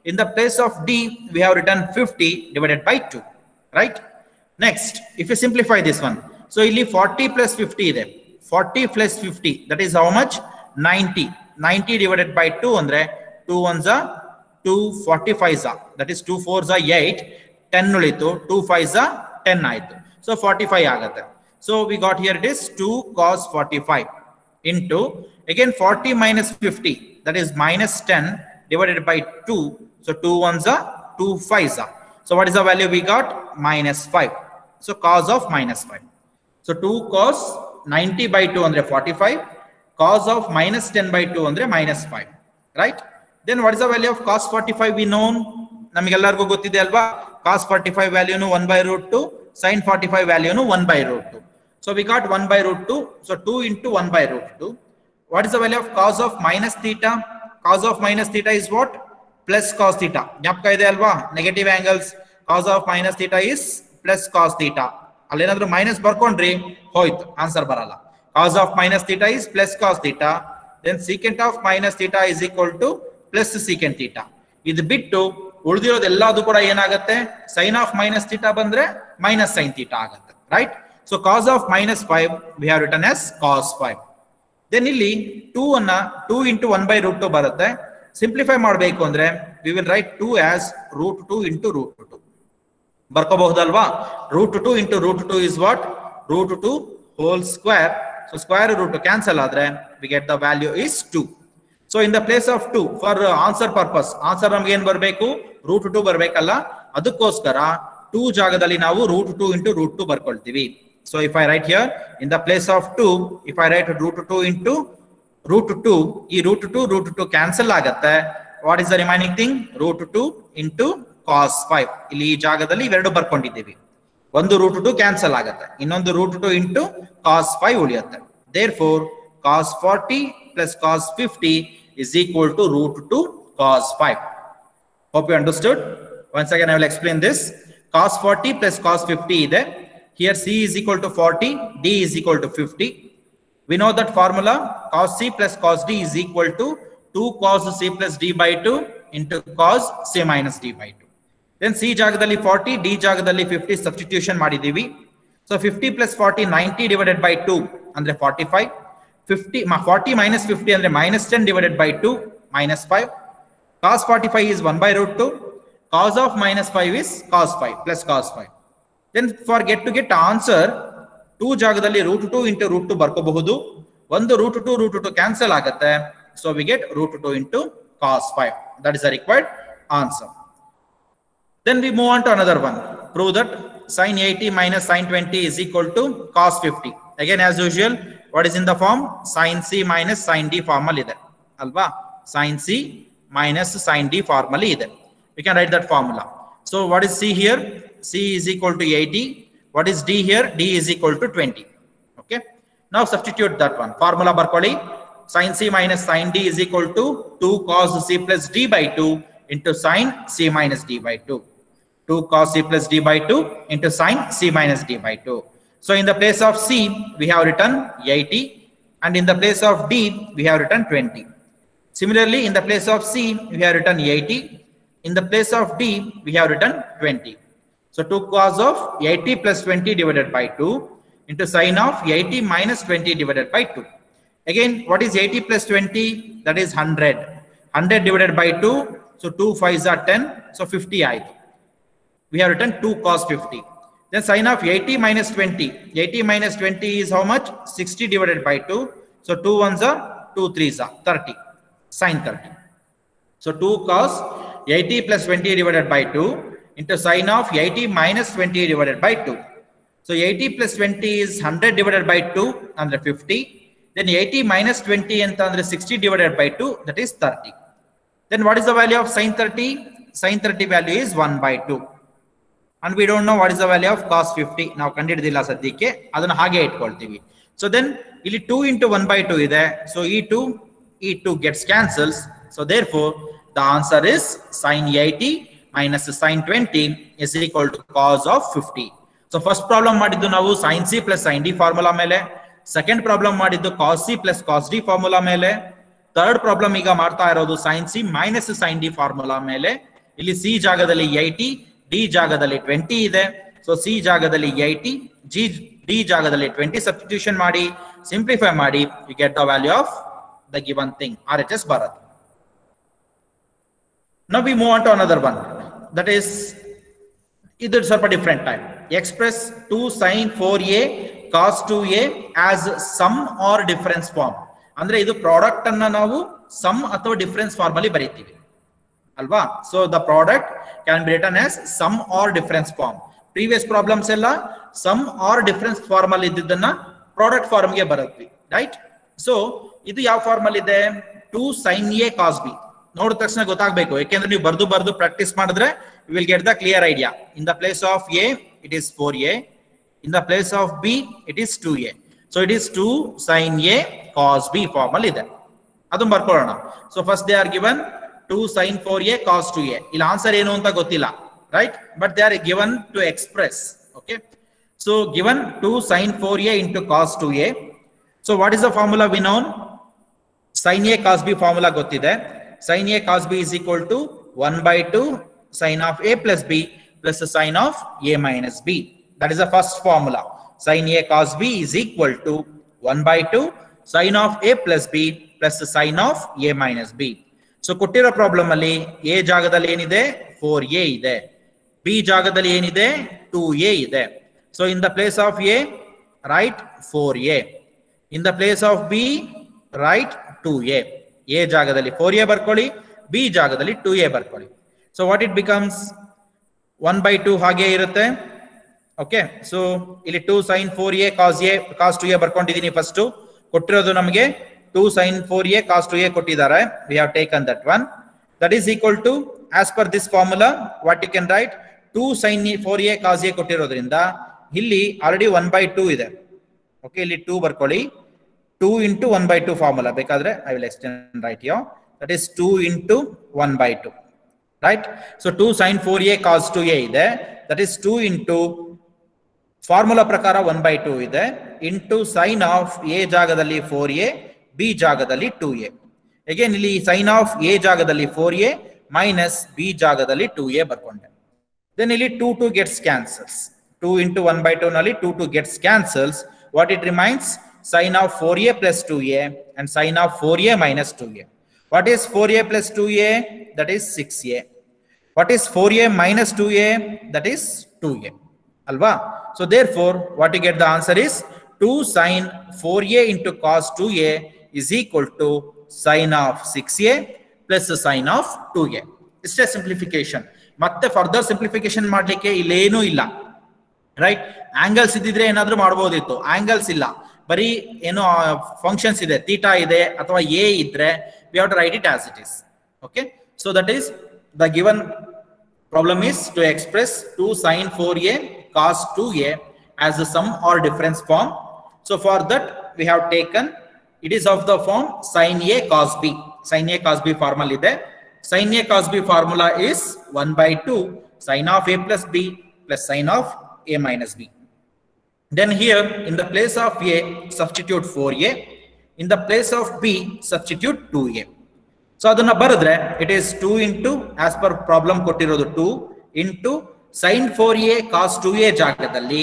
S2: In the place of D, we have written 50 divided by 2, right? Next, if you simplify this one, so ಇಲ್ಲಿ 40 plus 50 ಇದೆ. 40 plus 50, that is how much? 90. 90 divided by 2 ಅಂದ್ರೆ 2 ones are 2, 45s are, that is 2 4s are 8, 10 ಉಳಿತು, 2 5s are 10 ಆಯ್ತು. So 45 ಆಗುತ್ತೆ. So we got here it is 2 cos 45 into, again 40 minus 50, that is minus 10 divided by 2. So 2 ones are 2 5s are. So what is the value we got? Minus 5. So cos of minus 5. So 2 cos 90 by 2 andre 45. Cos of minus 10 by 2 andre minus 5. Right? Then what is the value of cos 45 we know? ನಮಗೆಲ್ಲರಿಗೂ ಗೊತ್ತಿದೆ ಅಲ್ವಾ? Cos 45 value nu 1 by root 2. Sin 45 value nu 1 by root 2. So we got 1 by root 2. So 2 into 1 by root 2. What is the value of cos of minus theta? Cos of minus theta is what? Plus cos theta. ಜ್ಞಾಪಕ ಇದೆ ಅಲ್ವಾ? Negative angles cos of minus theta is plus cos theta. ಅಲ್ಲೇನಾದ್ರೂ minus ಬರ್ಕೊಂಡ್ರಿ ಹೋಯ್ತು, answer ಬರಲ್ಲ. Cos of minus theta is plus cos theta. Then secant of minus theta is equal to plus secant theta. ಇದು ಬಿಟ್ಟು ಉಳಿದಿರೋದೆಲ್ಲದು ಕೂಡ ಏನಾಗುತ್ತೆ? sin of minus theta ಬಂದ್ರೆ minus sin theta ಆಗುತ್ತೆ, right? So cos of minus 5 we have written as cos 5. Then ಇಲ್ಲಿ 2 ಅನ್ನ 2 into 1 by root 2 ಬರುತ್ತೆ. Simplify ಮಾಡಬೇಕು ಅಂದ್ರೆ we will write 2 as root 2 into root 2. ಬರ್ಕೋಬಹುದಲ್ವಾ? root 2 into root 2 is what? root 2 whole square. So square root cancel ಆದ್ರೆ we get the value is 2. So in the place of 2, for answer purpose, answer ನಮಗೆ ಏನು ಬರಬೇಕು? root 2 ಬರಬೇಕಲ್ಲ, ಅದಕ್ಕೋಸ್ಕರ 2 ಜಾಗದಲ್ಲಿ ನಾವು root 2 into root 2 ಬರ್ಕೊಳ್ತೀವಿ. So if I write here in the place of 2, if I write root 2 into root 2, ಈ root 2 cancel ಆಗುತ್ತೆ. What is the remaining thing? root 2 into cos 5. ಇಲ್ಲಿ ಈ ಜಾಗದಲ್ಲಿ ಇವೆರಡು ಬರ್ಕೊಂಡಿದ್ದೀವಿ. ಒಂದು root 2 cancel ಆಗುತ್ತೆ, ಇನ್ನೊಂದು root 2 into cos 5 ಉಳಿಯುತ್ತೆ. Therefore cos 40 plus cos 50 is equal to root 2 cos 5. Hope you understood. Once again I will explain this. Cos 40 plus cos 50 ಇದೆ. Here c is equal to 40, d is equal to 50. We know that formula, cos c plus cos d is equal to 2 cos c plus d by 2 into cos c minus d by 2. Then c ಜಾಗದಲ್ಲಿ 40, d ಜಾಗದಲ್ಲಿ 50 substitution ಮಾಡಿದೀವಿ. So 50 plus 40, 90 divided by 2 ಅಂದ್ರೆ 45. 40 minus 50 ಅಂದ್ರೆ minus 10 divided by 2 minus 5. Cos 45 is 1 by root 2. Cos of minus 5 is cos 5 plus cos 5. Then for get answer, 2 ಜಾಗದಲ್ಲಿ root 2 into root 2 ಬರ್ಕೋಬಹುದು. ಒಂದು root 2 cancel ಆಗುತ್ತೆ. So we get root 2 into cos 5. That is the required answer. Then we move on to another one. Prove that sin 80 minus sin 20 is equal to cos 50. Again as usual, what is in the form? Sin c minus sin d formula ಇದೆ ಅಲ್ವಾ? sin c minus sin d formula ಇದೆ. We can write that formula. So what is c here? C is equal to 80. What is d here? D is equal to 20. Okay. Now substitute that one. Formula barkoli. Sin c minus sin d is equal to 2 cos c plus d by 2 into sin c minus d by 2. 2 cos c plus d by 2 into sin c minus d by 2. So in the place of c, we have written 80. And in the place of d, we have written 20. Similarly, in the place of c, we have written 80. In the place of d, we have written 20. So 2 cos of 80 plus 20 divided by 2 into sin of 80 minus 20 divided by 2. Again, what is 80 plus 20? That is 100. 100 divided by 2. So 2 5s are 10. So 50 ಆಯ್ತು. We have written 2 cos 50. Then sin of 80 minus 20. 80 minus 20 is how much? 60 divided by 2. So 2 1s are 2 3s are 30. Sin 30. So 2 cos 80 plus 20 divided by 2 into sin of 80 minus 20 divided by 2. So 80 plus 20 is 100 divided by 2 under 50. Then 80 minus 20 and under 60 divided by 2, that is 30. Then what is the value of sin 30? Sin 30 value is 1 by 2. And we don't know what is the value of cos 50. Now ಕಂಡುಹಿಡಿದಿಲ್ಲ ಸದ್ಯಕ್ಕೆ, ಅದನ್ನು ಹಾಗೆ ಇಟ್ಕೊಳ್ತೀವಿ. So then ಇಲ್ಲಿ 2 into 1 by 2 ಇದೆ. So e2 gets cancels. So therefore the answer is sin 80 minus sin 20 is equal to cos of 50. So first problem ಮಾಡಿದ್ದು ನಾವು sin c plus sin d formula ಮೇಲೆ, second problem ಮಾಡಿದ್ದು cos c plus cos d formula ಮೇಲೆ, third problem ಈಗ ಮಾಡ್ತಾ ಇರೋದು sin c minus sin d formula ಮೇಲೆ. ಇಲ್ಲಿ ಸಿ ಜಾಗದಲ್ಲಿ 80, ಡಿ ಜಾಗದಲ್ಲಿ 20 ಇದೆ. ಸೊ ಸಿ ಜಾಗದಲ್ಲಿ 80, ಡಿ ಜಾಗದಲ್ಲಿ 20 ಸಬ್ಸ್ಟಿಟ್ಯೂಷನ್ ಮಾಡಿ, ಸಿಂಪ್ಲಿಫೈ ಮಾಡಿ, you get the value of the given thing, RHS ಬರುತ್ತೆ. Now we move on to another one, that is ಇದು ಸ್ವಲ್ಪ different type. Express 2 sin 4a cos 2a as sum or difference form. ಅಂದ್ರೆ ಇದು product ಅನ್ನ ನಾವು some ಅಥವಾ difference form ಅಲ್ಲಿ ಬರೀತೀವಿ ಅಲ್ವಾ. So the product can be written as sum or difference form. Previous problems ಎಲ್ಲ ಸಮ್ ಆರ್ ಡಿಫರೆನ್ಸ್ ಫಾರ್ಮ್ ಅಲ್ಲಿ ಇದ್ದದನ್ನ ಪ್ರಾಡಕ್ಟ್ ಫಾರ್ಮ್ ಗೆ ಬರುತ್ತೆ, ರೈಟ್. ಸೊ ಇದು ಯಾವ ಫಾರ್ಮ್ ಅಲ್ಲಿ ಇದೆ? 2 sin a cos b. ನೋಡಿದ ತಕ್ಷಣ ಗೊತ್ತಾಗಬೇಕು, ಯಾಕೆಂದ್ರೆ ನೀವು ಬರ್ದು ಪ್ರಾಕ್ಟೀಸ್ ಮಾಡಿದ್ರೆ you will get the clear idea. In the place of a it is 4a, in the place of b it is 2a. so it is 2 sin a cos b form ಅಲ್ಲಿ ಇದೆ. ಅದನ್ನ ಬರ್ಕೊಳ್ಳೋಣ. So first they are given 2 sin 4a cos 2a. ಇಲ್ಲಿ answer ಏನು ಅಂತ ಗೊತ್ತಿಲ್ಲ, right, but they are given to express. okay, so given 2 sin 4a into cos 2a. so what is the formula we know? sin a cos b formula ಗೊತ್ತಿದೆ. sin a cos b is equal to 1/2 sin of a plus b plus the sin of a minus b. That is the first formula. Sin a cos b is equal to 1/2 sin of a plus b plus the sin of a minus b. So ಕೊಟ್ಟಿರೋ ಪ್ರಾಬ್ಲಮ್ ಅಲ್ಲಿ a ಜಾಗದಲ್ಲಿ ಏನಿದೆ? 4a ಇದೆ. b ಜಾಗದಲ್ಲಿ ಏನಿದೆ? 2a ಇದೆ. So in the place of a write 4a, in the place of b write 2a. a ಜಾಗದಲ್ಲಿ 4a ಬರ್ಕೊಳ್ಳಿ, b ಜಾಗದಲ್ಲಿ 2a ಬರ್ಕೊಳ್ಳಿ. So what it becomes? 1/2 ಹಾಗೆ ಇರುತ್ತೆ. ಓಕೆ, ಸೊ ಇಲ್ಲಿ 2 sin 4a cos 2a ಬರ್ಕೊಂಡಿದ್ದೀನಿ. First ಕೊಟ್ಟಿರೋದು ನಮಗೆ 2 sin 4a cos 2a ಕೊಟ್ಟಿದ್ದಾರೆ. We have taken that one. That is equal to, as per this formula what you can write, 2 sin 4a cos a ಕೊಟ್ಟಿರೋದ್ರಿಂದ ಇಲ್ಲಿ already 1/2 ಇದೆ. Okay, ಇಲ್ಲಿ 2 ಬರ್ಕೊಳ್ಳಿ. 2 into 1/2 formula ಬೇಕಾದ್ರೆ I will extend right here. That is 2 into 1/2, right. So 2 sin 4a cos 2a ಇದೆ. That is 2 into formula ಪ್ರಕಾರ 1/2 ಇದೆ, into sine of a ಜಾಗದಲ್ಲಿ 4a, b ಜಾಗದಲ್ಲಿ 2a. ಅಗೇನ್ ಇಲ್ಲಿ ಸೈನ್ ಆಫ್ a ಜಾಗದಲ್ಲಿ 4a minus b ಜಾಗದಲ್ಲಿ 2a ಬರ್ಕೊಂಡೆ. Then ಇಲ್ಲಿ 2 gets cancels. 2 into 1/2 ನಲ್ಲಿ 2 gets cancels. What it remains? sin of 4a plus 2a and sin of 4a minus 2a. What is 4a plus 2a? That is 6a. What is 4a minus 2a? That is 2a. Alva? So therefore, what you get the answer is 2 sin 4a into cos 2a is equal to sin of 6a plus the sin of 2a. It's a simplification. ಮತ್ತೆ further simplification ಮಾಡಲಿಕ್ಕೆ ಇಲ್ಲೇನೂ ಇಲ್ಲ, right. Angles ಇದ್ದಿದ್ರೆ ಏನಾದ್ರೂ ಮಾಡಬಹುದಿತ್ತು, angles ಇಲ್ಲ. ಬರೀ ಏನೋ functions ಇದೆ, ಥೀಟಾ ಇದೆ ಅಥವಾ ಎ ಇದ್ರೆ we have to write it as it is. Okay, so that is the given problem is to express 2 sin 4a cos 2a as the sum or difference form. So for that we have taken, it is of the form sin a cos b. Sin a cos b formula ide. Sin a cos b formula is 1/2 sin of a plus b plus sin of a minus b. Then here in the place of a substitute 4a, in the place of b substitute 2a. So adana baradre it is 2 into, as per problem ಕೊಟ್ಟಿರೋದು 2 into sin 4a cos 2a ಜಾಗದಲ್ಲಿ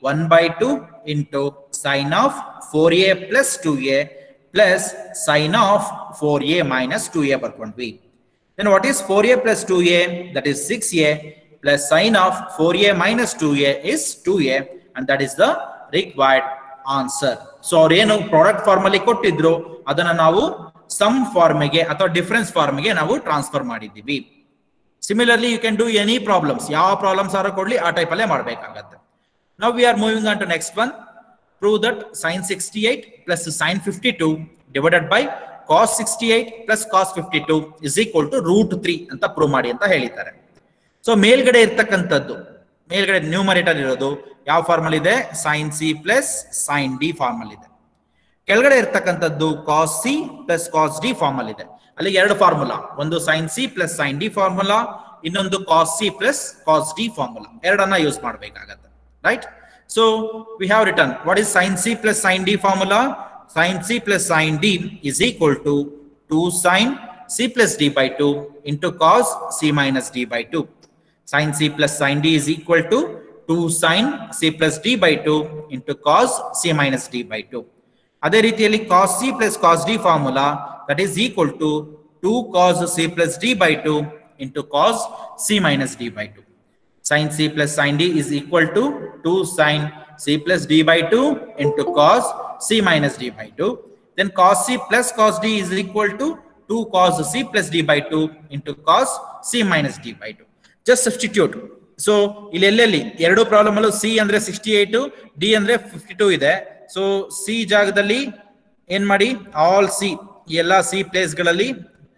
S2: 1/2 into sin of 4a plus 2a plus sin of 4a minus 2a ಬರ್ಕೊಂಡ್ವಿ. Then what is 4a plus 2a? That is 6a plus sin of 4a minus 2a is 2a. And that is the required answer. So ಅವ್ರೇನು product form ಅಲ್ಲಿ ಕೊಟ್ಟಿದ್ರು ಅದನ್ನ ನಾವು some ಫಾರ್ಮ್ಗೆ ಅಥವಾ difference ಫಾರ್ಮ್ಗೆ ನಾವು ಟ್ರಾನ್ಸ್ಫರ್ ಮಾಡಿದ್ದೀವಿ. Similarly you can do any problems, ಯಾವ ಪ್ರಾಬ್ಲಮ್ಸ್ ಆದ್ರೂ ಕೊಡ್ಲಿ ಆ ಟೈಪ್ ಅಲ್ಲೇ ಮಾಡ್ಬೇಕಾಗತ್ತೆ. Now we are moving on to next one. Prove that sin 68 plus sin 52 divided by cos 68 plus cos 52 is equal to √3 ಅಂತ ಪ್ರೂವ್ ಮಾಡಿ ಅಂತ ಹೇಳಿದ್ದಾರೆ. ಸೊ ಮೇಲ್ಗಡೆ ಇರ್ತಕ್ಕಂಥದ್ದು, ಮೇಲ್ಗಡೆ ನ್ಯೂಮರೇಟರ್ ಇರೋದು ಯಾವ ಫಾರ್ಮಲ್ ಇದೆ? sin c plus sin d formula ಇದೆ. ಕೆಳಗಡೆ ಇರ್ತಕ್ಕಂಥದ್ದು cos c plus cos d formula ಇದೆ. ಅಲ್ಲಿ ಎರಡು ಫಾರ್ಮುಲಾ, ಒಂದು sin c plus sin d formula, ಇನ್ನೊಂದು cos c plus cos d formula. ಎರಡನ್ನ ಯೂಸ್ ಮಾಡಬೇಕಾಗತ್ತೆ, right. So we have written what is sin c plus sin d formula. sin c plus sin d is equal to 2 sin c plus d by 2 into cos c minus d by 2. Sin c plus sin d is equal to 2 sin c plus d by 2 into cos c minus d by 2. ಅದೇ ರೀತಿಯಲ್ಲಿ cos c plus cos d formula that is equal to 2 cos c plus d by 2 into cos c minus d by 2. Sin c plus sin d is equal to 2 sin c plus d by 2 into cos c minus d by 2. Then cos c plus cos d is equal to 2 cos c plus d by 2 into cos c minus d by 2. Just substitute. So ಇಲ್ಲಿ ಎರಡು problem ಅಲ್ಲೂ c ಅಂದ್ರೆ 68 d ಅಂದ್ರೆ 52 ಇದೆ. So c ಜಾಗದಲ್ಲಿ ಏನ್ ಮಾಡಿ all c ಎಲ್ಲ c ಪ್ಲೇಸ್ ಗಳಲ್ಲಿ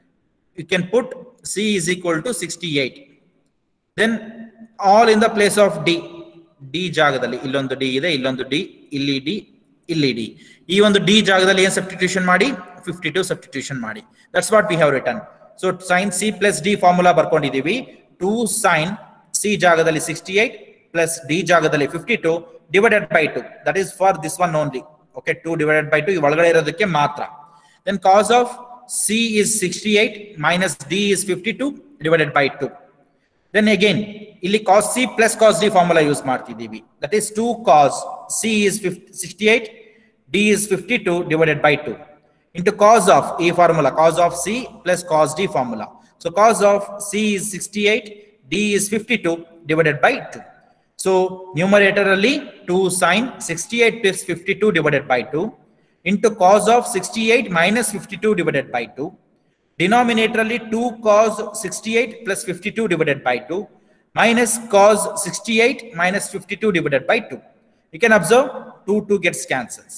S2: you can put c is equal to 68. Then all in the place of d. d ಜಾಗದಲ್ಲಿ ಇಲ್ಲೊಂದು d ಇದೆ, ಇಲ್ಲೊಂದು d, ಇಲ್ಲಿ d, ಇಲ್ಲಿ d. ಈ ಒಂದು d ಜಾಗದಲ್ಲಿ ಏನು ಸಬ್ಸ್ಟಿಟ್ಯೂಷನ್ ಮಾಡಿ 52 ಸಬ್ಸ್ಟಿಟ್ಯೂಷನ್ ಮಾಡಿ. That's what we have written. So sin c plus d formula ಬರ್ಕೊಂಡಿದೀವಿ. 2 sin c ಜಾಗದಲ್ಲಿ 68 plus d ಜಾಗದಲ್ಲಿ 52 divided by 2. That is for this one only. Okay, 2 divided by 2 ಒಳಗಡೆ ಇರೋದಕ್ಕೆ ಮಾತ್ರ. Then cos of c is 68 minus d is 52 divided by 2. Then again ಇಲ್ಲಿ cos c plus cos d formula use ಮಾಡ್ತಿದ್ದೀವಿ. That is 2 cos c is 68 d is 52 divided by 2 into cos of a formula, cos of c plus cos d formula. So cos of c is 68 d is 52 divided by 2. So numerator ಅಲ್ಲಿ 2 sin 68 plus 52 divided by 2 into cos of 68 minus 52 divided by 2. Denominator ಅಲ್ಲಿ 2 cos 68 plus 52 divided by 2 minus cos 68 minus 52 divided by 2. You can observe 2 gets cancels.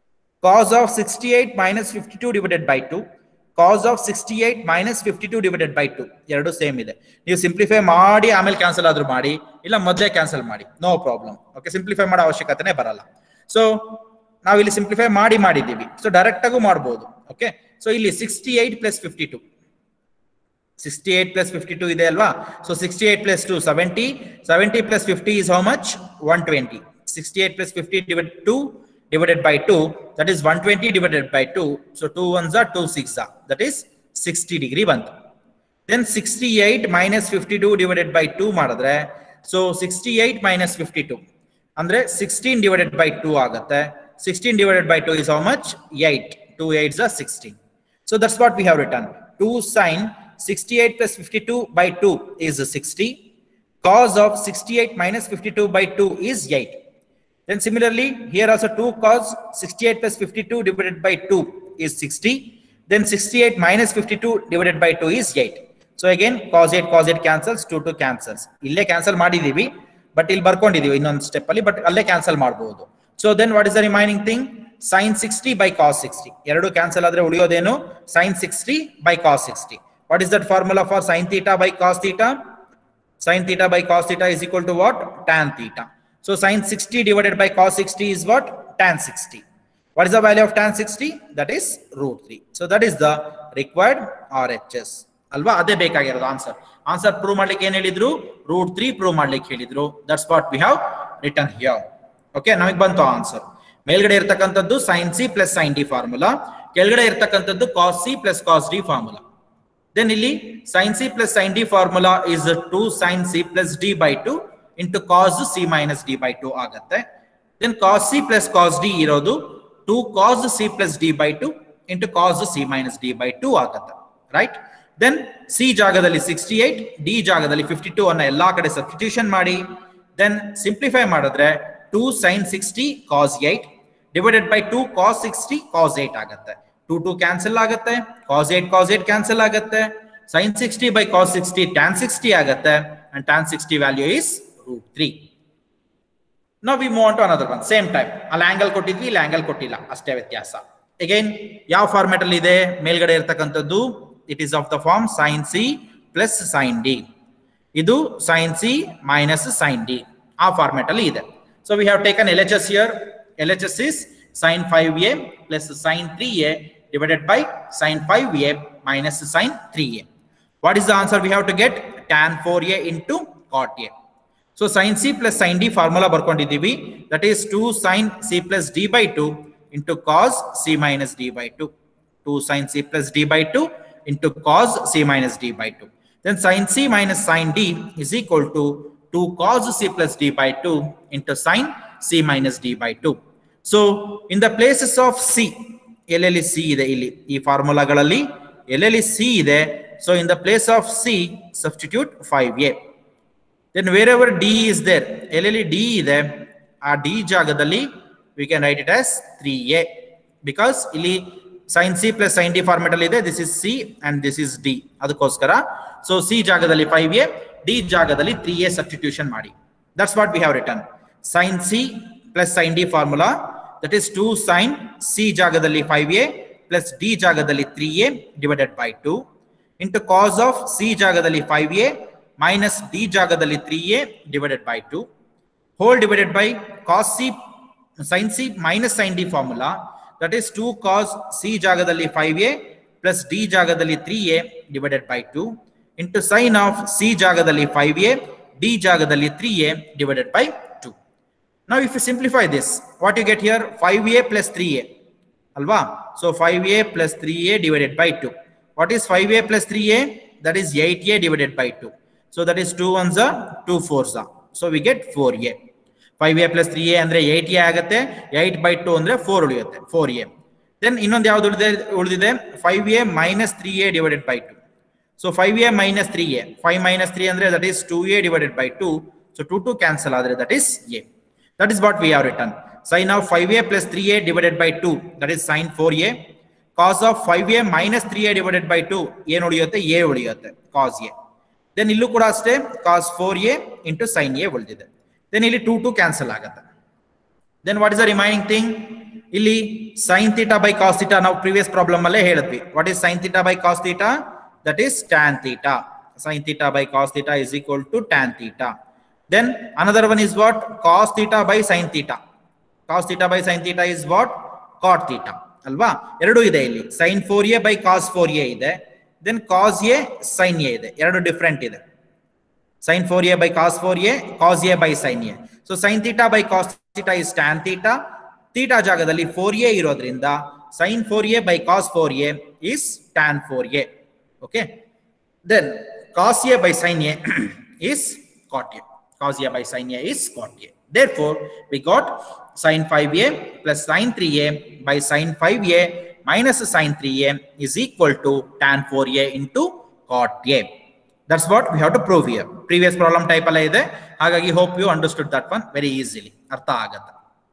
S2: Cos of 68 minus 52 divided by 2, cos of 68 minus 52 divided by 2 ಎರಡು same ಇದೆ. ನೀವು simplify ಮಾಡಿ ಆಮೇಲೆ cancel ಆದ್ರೂ ಮಾಡಿ, ಇಲ್ಲ ಮೊದಲೇ ಕ್ಯಾನ್ಸಲ್ ಮಾಡಿ, ನೋ ಪ್ರಾಬ್ಲಮ್. ಓಕೆ, ಸಿಂಪ್ಲಿಫೈ ಮಾಡೋ ಅವಶ್ಯಕತೆನೇ ಬರಲ್ಲ. ಸೊ ನಾವಿಲ್ಲಿ ಸಿಂಪ್ಲಿಫೈ ಮಾಡಿದ್ದೀವಿ. ಸೊ ಡೈರೆಕ್ಟ್ ಆಗು ಮಾಡಬಹುದು. ಓಕೆ, ಸೊ ಇಲ್ಲಿ 68 plus 52, 68 plus 52 ಇದೆ ಅಲ್ವಾ? So 68 plus 2 70, 70 plus 50 is how much? 120. 68 plus 50 divided 2 divided by 2, that is 120 divided by 2. So 2 ones are 2 6 are, that is 60 degree ಬಂತು. Then 68 minus 52 divided by 2 ಮಾಡಿದ್ರೆ, so 68 minus 52 ಅಂದ್ರೆ 16 divided by 2 ಆಗುತ್ತೆ. 16 divided by 2 is how much? 8. 2 8s are 16. So that's what we have written. 2 sin 68 plus 52 by 2 is 60. Cos of 68 minus 52 by 2 is 8. Then similarly, here also 2 cos 68 plus 52 divided by 2 is 60. Then 68 minus 52 divided by 2 is 8. So again, cos 8 cancels, 2 cancels. ಇಲ್ಲೇ cancel ಮಾಡಿದೀವಿ, but ಇಲ್ಲಿ ಬರ್ಕೊಂಡಿದೀವಿ ಇನ್ನೊಂದು step ಅಲ್ಲಿ, but ಅಲ್ಲೇ cancel ಮಾಡಬಹುದು. So then what is the remaining thing? Sin 60 by cos 60. ಎರಡು cancel ಆದ್ರೆ ಉಳಿಯೋದೇನು? Sin 60 by cos 60. What is that formula for sin theta by cos theta? Sin theta by cos theta is equal to what? Tan theta. So sin 60 divided by cos 60 is what? Tan 60. What is the value of tan 60? That is root 3. So that is the required RHS. Alva ade ಬೇಕಾಗಿರೋದು answer. Answer prove ಮಾಡ್ಲಿಕ್ಕೆ ಏನು ಹೇಳಿದ್ರು? Root 3 prove ಮಾಡ್ಲಿಕ್ಕೆ ಹೇಳಿದ್ರು. That's what we have written here. Okay, ನಮಗೆ ಬಂತು answer. ಮೇಲ್ಗಡೆ ಇರತಕ್ಕಂತದ್ದು sin c plus sin d formula, ಕೆಳಗಡೆ ಇರತಕ್ಕಂತದ್ದು cos c plus cos d formula. Then ಇಲ್ಲಿ sin c plus sin d formula is 2 sin c plus d by 2 into cos c minus d by 2 ಆಗುತ್ತೆ. Then cos c plus cos d ಇರೋದು 2 cos c plus d by 2 into cos c minus d by 2 ಆಗುತ್ತೆ. Right? Then c ಜಾಗದಲ್ಲಿ 68, d ಜಾಗದಲ್ಲಿ 52 ಅನ್ನ ಎಲ್ಲಾ ಕಡೆ substitution ಮಾಡಿ, then simplify ಮಾಡಿದ್ರೆ 2 sin 60 cos 8 divided by 2 cos 60 cos 8 ಆಗುತ್ತೆ. 2 ಕ್ಯಾನ್ಸಲ್ ಆಗುತ್ತೆ, cos 8 ಕ್ಯಾನ್ಸಲ್ ಆಗುತ್ತೆ, sin 60 by cos 60 tan 60 ಆಗುತ್ತೆ, and tan 60 value is root 3. Now we move on to another one, same type. ಅಲ್ಲಿ ಆಂಗಲ್ ಕೊಟ್ಟಿದ್ವಿ, ಇಲ್ಲಿ angle ಕೊಟ್ಟಿಲ್ಲ, ಅಷ್ಟೇ ವ್ಯತ್ಯಾಸ. ಅಗೈನ್ ಯಾವ ಫಾರ್ಮ್ಯಾಟ್ ಅಲ್ಲಿ ಇದೆ? ಮೇಲ್ಗಡೆ ಇರತಕ್ಕಂಥದ್ದು it is of the form sin c plus sin d. ಇದು sin c minus sin d. ಆ ಫಾರ್ಮ್ಯಾಟ್ ಅಲ್ಲಿ ಇದೆ. So we have taken LHS here. LHS is sin 5a plus sin 3a divided by sin 5a minus sin 3a. What is the answer we have to get? Tan 4a into cot a. So sin c plus sin d formula ಬರ್ಕೊಂಡಿದ್ದೀವಿ. That is 2 sin c plus d by 2 into cos c minus d by 2. 2 sin c plus d by 2 into cos c minus d by 2. Then sin c minus sin d is equal to 2 cos c plus d by 2 into sin c minus d by 2. So in the places of c, ಎಲ್ಲೆಲ್ಲಿ c ಇದೆ ಇಲ್ಲಿ ಈ ಫಾರ್ಮುಲಾಗಳಲ್ಲಿ ಎಲ್ಲೆಲ್ಲಿ c ಇದೆ, so in the place of c substitute 5a. Then wherever d is there, ಎಲ್ಲೆಲ್ಲಿ d ಇದೆ ಆ d ಜಾಗದಲ್ಲಿ we can write it as 3a, because ಇಲ್ಲಿ sin c plus sin d format ಅಲ್ಲಿ ಇದೆ. This is c and this is d, ಅದಕ್ಕೋಸ್ಕರ so c ಜಾಗದಲ್ಲಿ 5a, d ಜಾಗದಲ್ಲಿ 3a substitution ಮಾಡಿ. That's what we have written. Sin c plus sin d formula, that is 2 sin c ಜಾಗದಲ್ಲಿ 5a plus d ಜಾಗದಲ್ಲಿ 3a divided by 2 into cos of c ಜಾಗದಲ್ಲಿ 5a minus d ಜಾಗದಲ್ಲಿ 3a divided by 2 whole divided by cos c sin c minus sin d formula, that is 2 cos c ಜಾಗದಲ್ಲಿ 5a plus d ಜಾಗದಲ್ಲಿ 3a divided by 2 into sin of c ಜಾಗದಲ್ಲಿ 5a d ಜಾಗದಲ್ಲಿ 3a divided by 2. Now if you simplify this, what you get here? 5a plus 3a, alva? So 5a plus 3a divided by 2. What is 5a plus 3a? That is 8a divided by 2. So that is 2 ones are 2 fours are. So we get 4a. 5a plus 3a andre 8a agate, 8 by 2 andre 4 uliyutte, 4a. Then ಇನ್ನೊಂದು ಯಾವುದು ಉಳಿದಿದೆ? 5a minus 3a divided by 2. So 5a minus 3a, 5 minus 3 andre that is 2a divided by 2. So 2 cancel ಆದರೆ that is a. That is what we have written. Sin of 5a plus 3a divided by 2, that is sin 4a. Cos of 5a minus 3a divided by 2, ಏನು ಉಳಿಯುತ್ತೆ? a ಉಳಿಯುತ್ತೆ, cos a. Then ಇಲ್ಲೂ ಕೂಡ ಅಷ್ಟೇ cos 4a into sin a ಉಳಿದಿದೆ. Then ಇಲ್ಲಿ 2 cancel ಆಗುತ್ತೆ. Then what is the remaining thing? ಇಲ್ಲಿ sin theta by cos theta ನಾವು previous problem ಅಲ್ಲೇ ಹೇಳಿದ್ವಿ. What is sin theta by cos theta? That is tan theta. Sin theta by cos theta is equal to tan theta. Then another one is what? Cos theta by sin theta. Cos theta by sin theta is what? Cot theta. ಅಲ್ವಾ? ಎರಡು ಇದೆ ಇಲ್ಲಿ. sin 4a by cos 4a ಇದೆ. Then cos a sin a ಇದೆ. ಎರಡು different ಇದೆ. sin 4a by cos 4a, cos a by sin a. So sin theta by cos theta is tan theta. Theta ಜಾಗದಲ್ಲಿ 4a ಇರೋದ್ರಿಂದ sin 4a by cos 4a is tan 4a. Okay. Then cos a by sin a is cot a. Cos a by sin a is cot a. Therefore, we got sin 5a plus sin 3a by sin 5a minus sin 3a is equal to tan 4a into cot a. That's what we have to prove here. Previous problem type alla ide. Hagagi hope you understood that one very easily. Artha agata.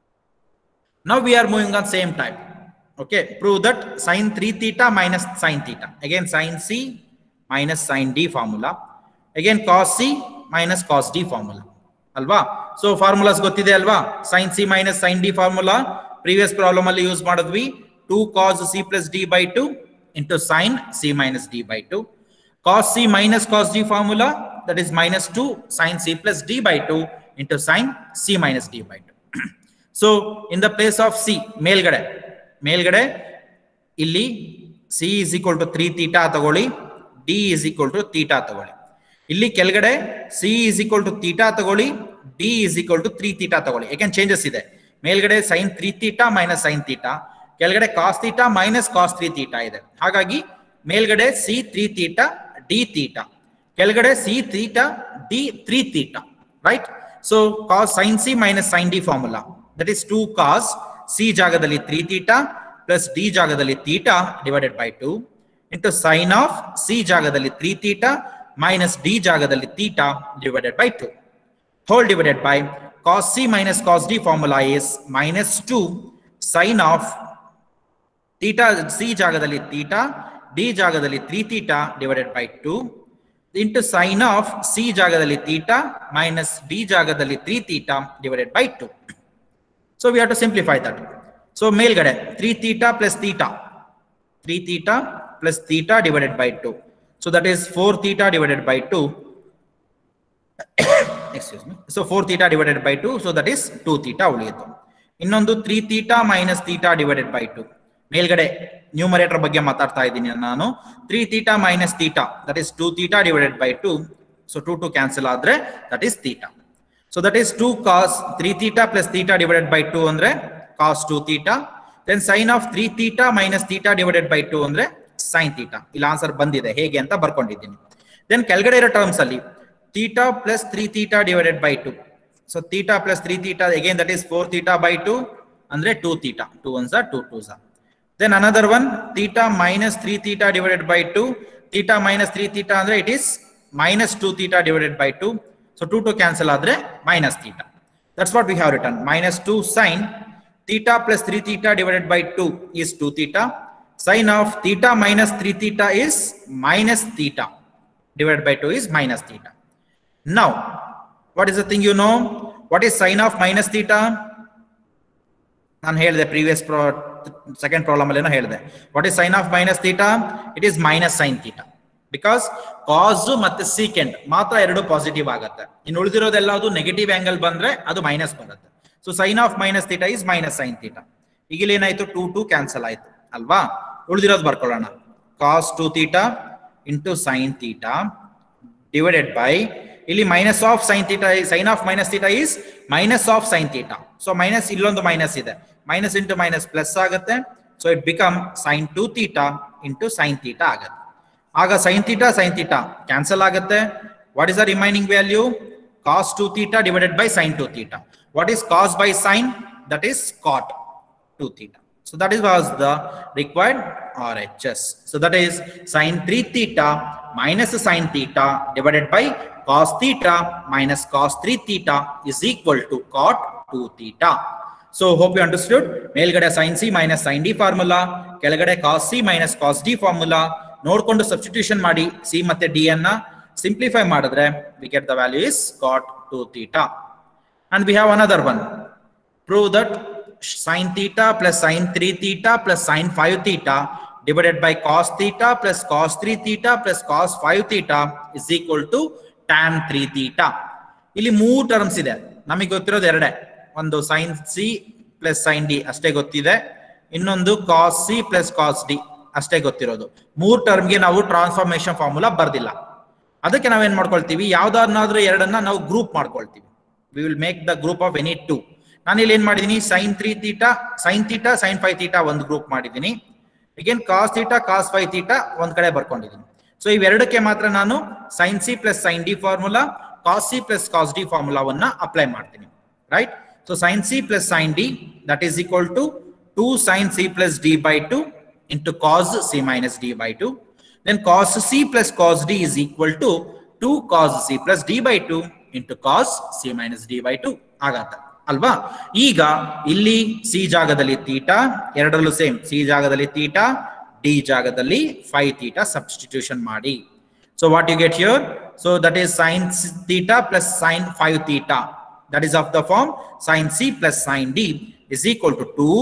S2: Now we are moving on same type. Okay. Prove that sin 3 theta minus sin theta. Again sin c minus sin d formula. Again cos c minus cos d formula. Alva? So formulas gottide alva? Sin c minus sin d formula previous problem alli use madidvi. 2 cos c plus d by 2 into sin c minus d by 2. Cos c minus cos d formula, that is minus 2 sin c plus d by 2 into sin c minus d by 2. So in the place of c, ಮೇಲ್ಗಡೆ ಇಲ್ಲಿ c is equal to 3 theta ತಗೊಳ್ಳಿ, d is equal to theta ತಗೊಳ್ಳಿ. ಇಲ್ಲಿ ಕೆಳಗಡೆ c is equal to theta ತಗೊಳ್ಳಿ, d is equal to 3 theta ತಗೊಳ್ಳಿ. ಯಾಕೆಂದ್ರೆ changes ಇದೆ. ಮೇಲ್ಗಡೆ sin 3 theta minus sin theta, ಕೆಳಗಡೆ cos theta minus cos 3 theta ಇದೆ. ಹಾಗಾಗಿ ಮೇಲ್ಗಡೆ c 3 theta d theta, ಕೆಳಗಡೆ c theta d 3 theta, right? So cos sin c minus sin d formula, that is 2 cos c ಜಾಗದಲ್ಲಿ 3 theta plus d ಜಾಗದಲ್ಲಿ theta divided by 2 into sin of c ಜಾಗದಲ್ಲಿ 3 theta minus d ಜಾಗದಲ್ಲಿ theta divided by 2 whole divided by cos c minus cos d formula is minus 2 sin of theta c ಜಾಗದಲ್ಲಿ theta d ಜಾಗದಲ್ಲಿ 3 theta divided by 2 into sin of c ಜಾಗದಲ್ಲಿ theta minus d ಜಾಗದಲ್ಲಿ 3 theta divided by 2. So we have to simplify that. So ಮೇಲ್ಗಡೆ 3 theta plus theta, 3 theta plus theta divided by 2. So that is 4 theta divided by 2. Excuse me. So 4 theta divided by 2. So that is 2 theta ಉಳಿಯಿತು. ಇನ್ನೊಂದು 3 theta minus theta divided by 2. ಮೇಲ್ಗಡೆ numerator ಬಗ್ಗೆ ಮಾತಾಡ್ತಾ ಇದ್ದೀನಿ ನಾನು. 3 theta minus theta, that is 2 theta divided by 2. So 2 cancel ಆದ್ರೆ that is theta. So that is 2 cos 3 theta plus theta divided by 2 ಅಂದ್ರೆ cos 2 theta. Then sin of 3 theta minus theta divided by 2 ಅಂದ್ರೆ sine theta. ಇಲ್ಲಿ answer ಬಂದಿದೆ ಹೇಗೆ ಅಂತ ಬರ್ಕೊಂಡಿದ್ದೀನಿ. Then ಕೆಳಗಡೆ ಇರೋ terms ಅಲ್ಲಿ theta plus 3 theta divided by 2. So theta plus 3 theta again that is 4 theta by 2 ಅಂದ್ರೆ 2 theta. 2 1s are 2 2s are. Then another one theta minus 3 theta divided by 2. Theta minus 3 theta andre it is minus 2 theta divided by 2. So 2 to cancel adre minus theta. That's what we have written. Minus 2 sin theta plus 3 theta divided by 2 is 2 theta. Sin of theta minus 3 theta is minus theta divided by 2 is minus theta. Now, what is the thing you know? What is sin of minus theta? ನಾನು ಹೇಳಿದೆ previous second problem ಅಲ್ಲಿ ಹೇಳಿದೆ. What is sine of minus theta? It is minus sine theta. Because cos ಮತ್ತೆ secant ಮಾತ್ರ ಎರಡು positive ಆಗುತ್ತೆ. ಇನ್ನು ಉಳಿದಿರೋದೆಲ್ಲದು negative angle ಬಂದ್ರೆ ಅದು ಮೈನಸ್ ಬರುತ್ತೆ. So sine of minus theta is minus sine theta. ಈಗ ಇಲ್ಲಿ ಏನಾಯ್ತು? 2 2 ಕ್ಯಾನ್ಸಲ್ ಆಯ್ತು ಅಲ್ವಾ? ಉಳಿದಿರೋದು ಬರ್ಕೊಳ್ಳೋಣ. Cos 2 theta into sine theta divided by ಇಲ್ಲಿ minus of sine theta. Sine of minus theta is minus of sine theta. So minus ಇಲ್ಲೊಂದು minus ಇದೆ, ಮೈನಸ್ ಇಂಟು ಮೈನಸ್ ಪ್ಲಸ್ ಆಗುತ್ತೆ. So it become sine 2 theta into sine theta ಆಗುತ್ತೆ. ಆಗ sine theta cancel ಆಗುತ್ತೆ. What is the remaining value? Cos 2 theta divided by sine 2 theta. What is cos by sine? That is cot 2 theta. So that is was the required RHS. So that is sin 3 theta minus sin theta divided by cos theta minus cos 3 theta is equal to cot 2 theta. So hope you understood. ಮೇಲ್ಗಡೆ sin c minus sin d formula, ಕೆಳಗಡೆ cos c minus cos d formula ನೋಡ್ಕೊಂಡು substitution ಮಾಡಿ c ಮತ್ತೆ d ಅನ್ನ simplify ಮಾಡಿದ್ರೆ we get the value is cot 2 theta. And we have another one. Prove that sin theta plus sin 3 theta plus sin 5 theta divided by cos theta plus cos 3 theta plus cos 5 theta is equal to tan 3 theta. ಇಲ್ಲಿ ಮೂರು terms ಇದೆ. ನಮಗೆ ಗೊತ್ತಿರೋದು ಎರಡೇ. ಒಂದು sin c plus sin d ಅಷ್ಟೇ ಗೊತ್ತಿದೆ, ಇನ್ನೊಂದು cos c plus cos d ಅಷ್ಟೇ ಗೊತ್ತಿರೋದು. ಮೂರು ಟರ್ಮ್ಗೆ ನಾವು ಟ್ರಾನ್ಸ್ಫಾರ್ಮೇಶನ್ ಫಾರ್ಮುಲಾ ಬರ್ದಿಲ್ಲ. ಅದಕ್ಕೆ ನಾವೇನ್ ಮಾಡ್ಕೊಳ್ತೀವಿ? ಯಾವ್ದಾದ್ರೂ ಎರಡನ್ನ ನಾವು ಗ್ರೂಪ್ ಮಾಡ್ಕೊಳ್ತೀವಿ. we will make the group of any two. ನಾನು ಇಲ್ಲಿ ಏನ್ ಮಾಡಿದೀನಿ? sin 3 theta sin theta sin 5 theta ಒಂದು ಗ್ರೂಪ್ ಮಾಡಿದೀನಿ. ಅಗೇನ್ cos theta cos 5 theta ಒಂದ್ ಕಡೆ ಬರ್ಕೊಂಡಿದ್ದೀನಿ. ಸೊ ಇವೆರಡಕ್ಕೆ ಮಾತ್ರ ನಾನು sin c plus sin d formula, cos c plus cos d ಫಾರ್ಮುಲಾವನ್ನ ಅಪ್ಲೈ ಮಾಡ್ತೀನಿ. Right? So sin c plus sin d that is equal to 2 sin c plus d by 2 into cos c minus d by 2. Then cos c plus cos d is equal to 2 cos c plus d by 2 into cos c minus d by 2 ಆಗತ್ತೆ ಅಲ್ವಾ? ಈಗ ಇಲ್ಲಿ C ಜಾಗದಲ್ಲಿ theta, ಎರಡರಲ್ಲೂ same, C ಜಾಗದಲ್ಲಿ theta, D ಜಾಗದಲ್ಲಿ 5 theta substitution ಮಾಡಿ. So what you get here? So that is sin theta plus sin 5 theta. That is of the form sin c plus sin d is equal to 2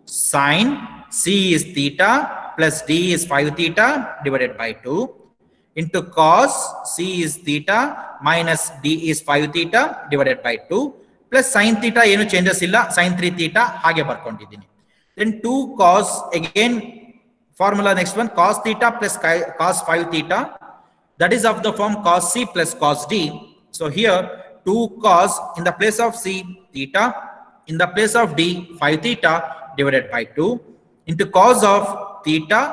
S2: sin c is theta plus d is 5 theta divided by 2 into cos c is theta minus d is 5 theta divided by 2 plus sin theta ಏನು changes ಇಲ್ಲ, sin 3 theta ಹಾಗೆ ಬರ್ಕೊಂಡಿದ್ದೀನಿ. Then 2 cos, again formula next one, cos theta plus cos 5 theta, that is of the form cos c plus cos d. So here 2 cos in the place of c theta, in the place of d 5 theta divided by 2 into cos of theta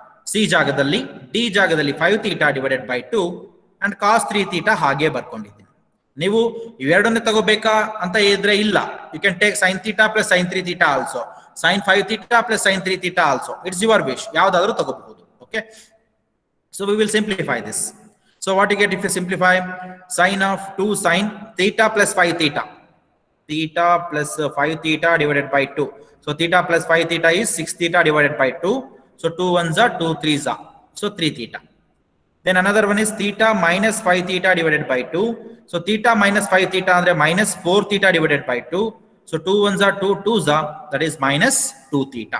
S2: c ಜಾಗದಲ್ಲಿ d ಜಾಗದಲ್ಲಿ 5 theta divided by 2 and cos 3 theta ಹಾಗೆ ಬರ್ಕೊಂಡಿದ್ದೀನಿ. ನೀವು ಇವೆರಡನ್ನೇ ತಗೋಬೇಕಾ ಅಂತ ಇದ್ರೆ ಇಲ್ಲ, you can take sin theta plus sin 3 theta also, sin 5 theta plus sin 3 theta also. It's your wish, ಯಾವ್ದಾದ್ರೂ ತಗೋಬಹುದು. Okay, so we will simplify this. So what you get if you simplify? sin of 2 sin theta plus 5 theta, theta plus 5 theta divided by 2. So theta plus 5 theta is 6 theta divided by 2. So 2 1s are 2 3s are, so 3 theta. Then another one is theta minus 5 theta divided by 2. So theta minus 5 theta andre minus 4 theta divided by 2. So 2 1s are 2 2s are, that is minus 2 theta.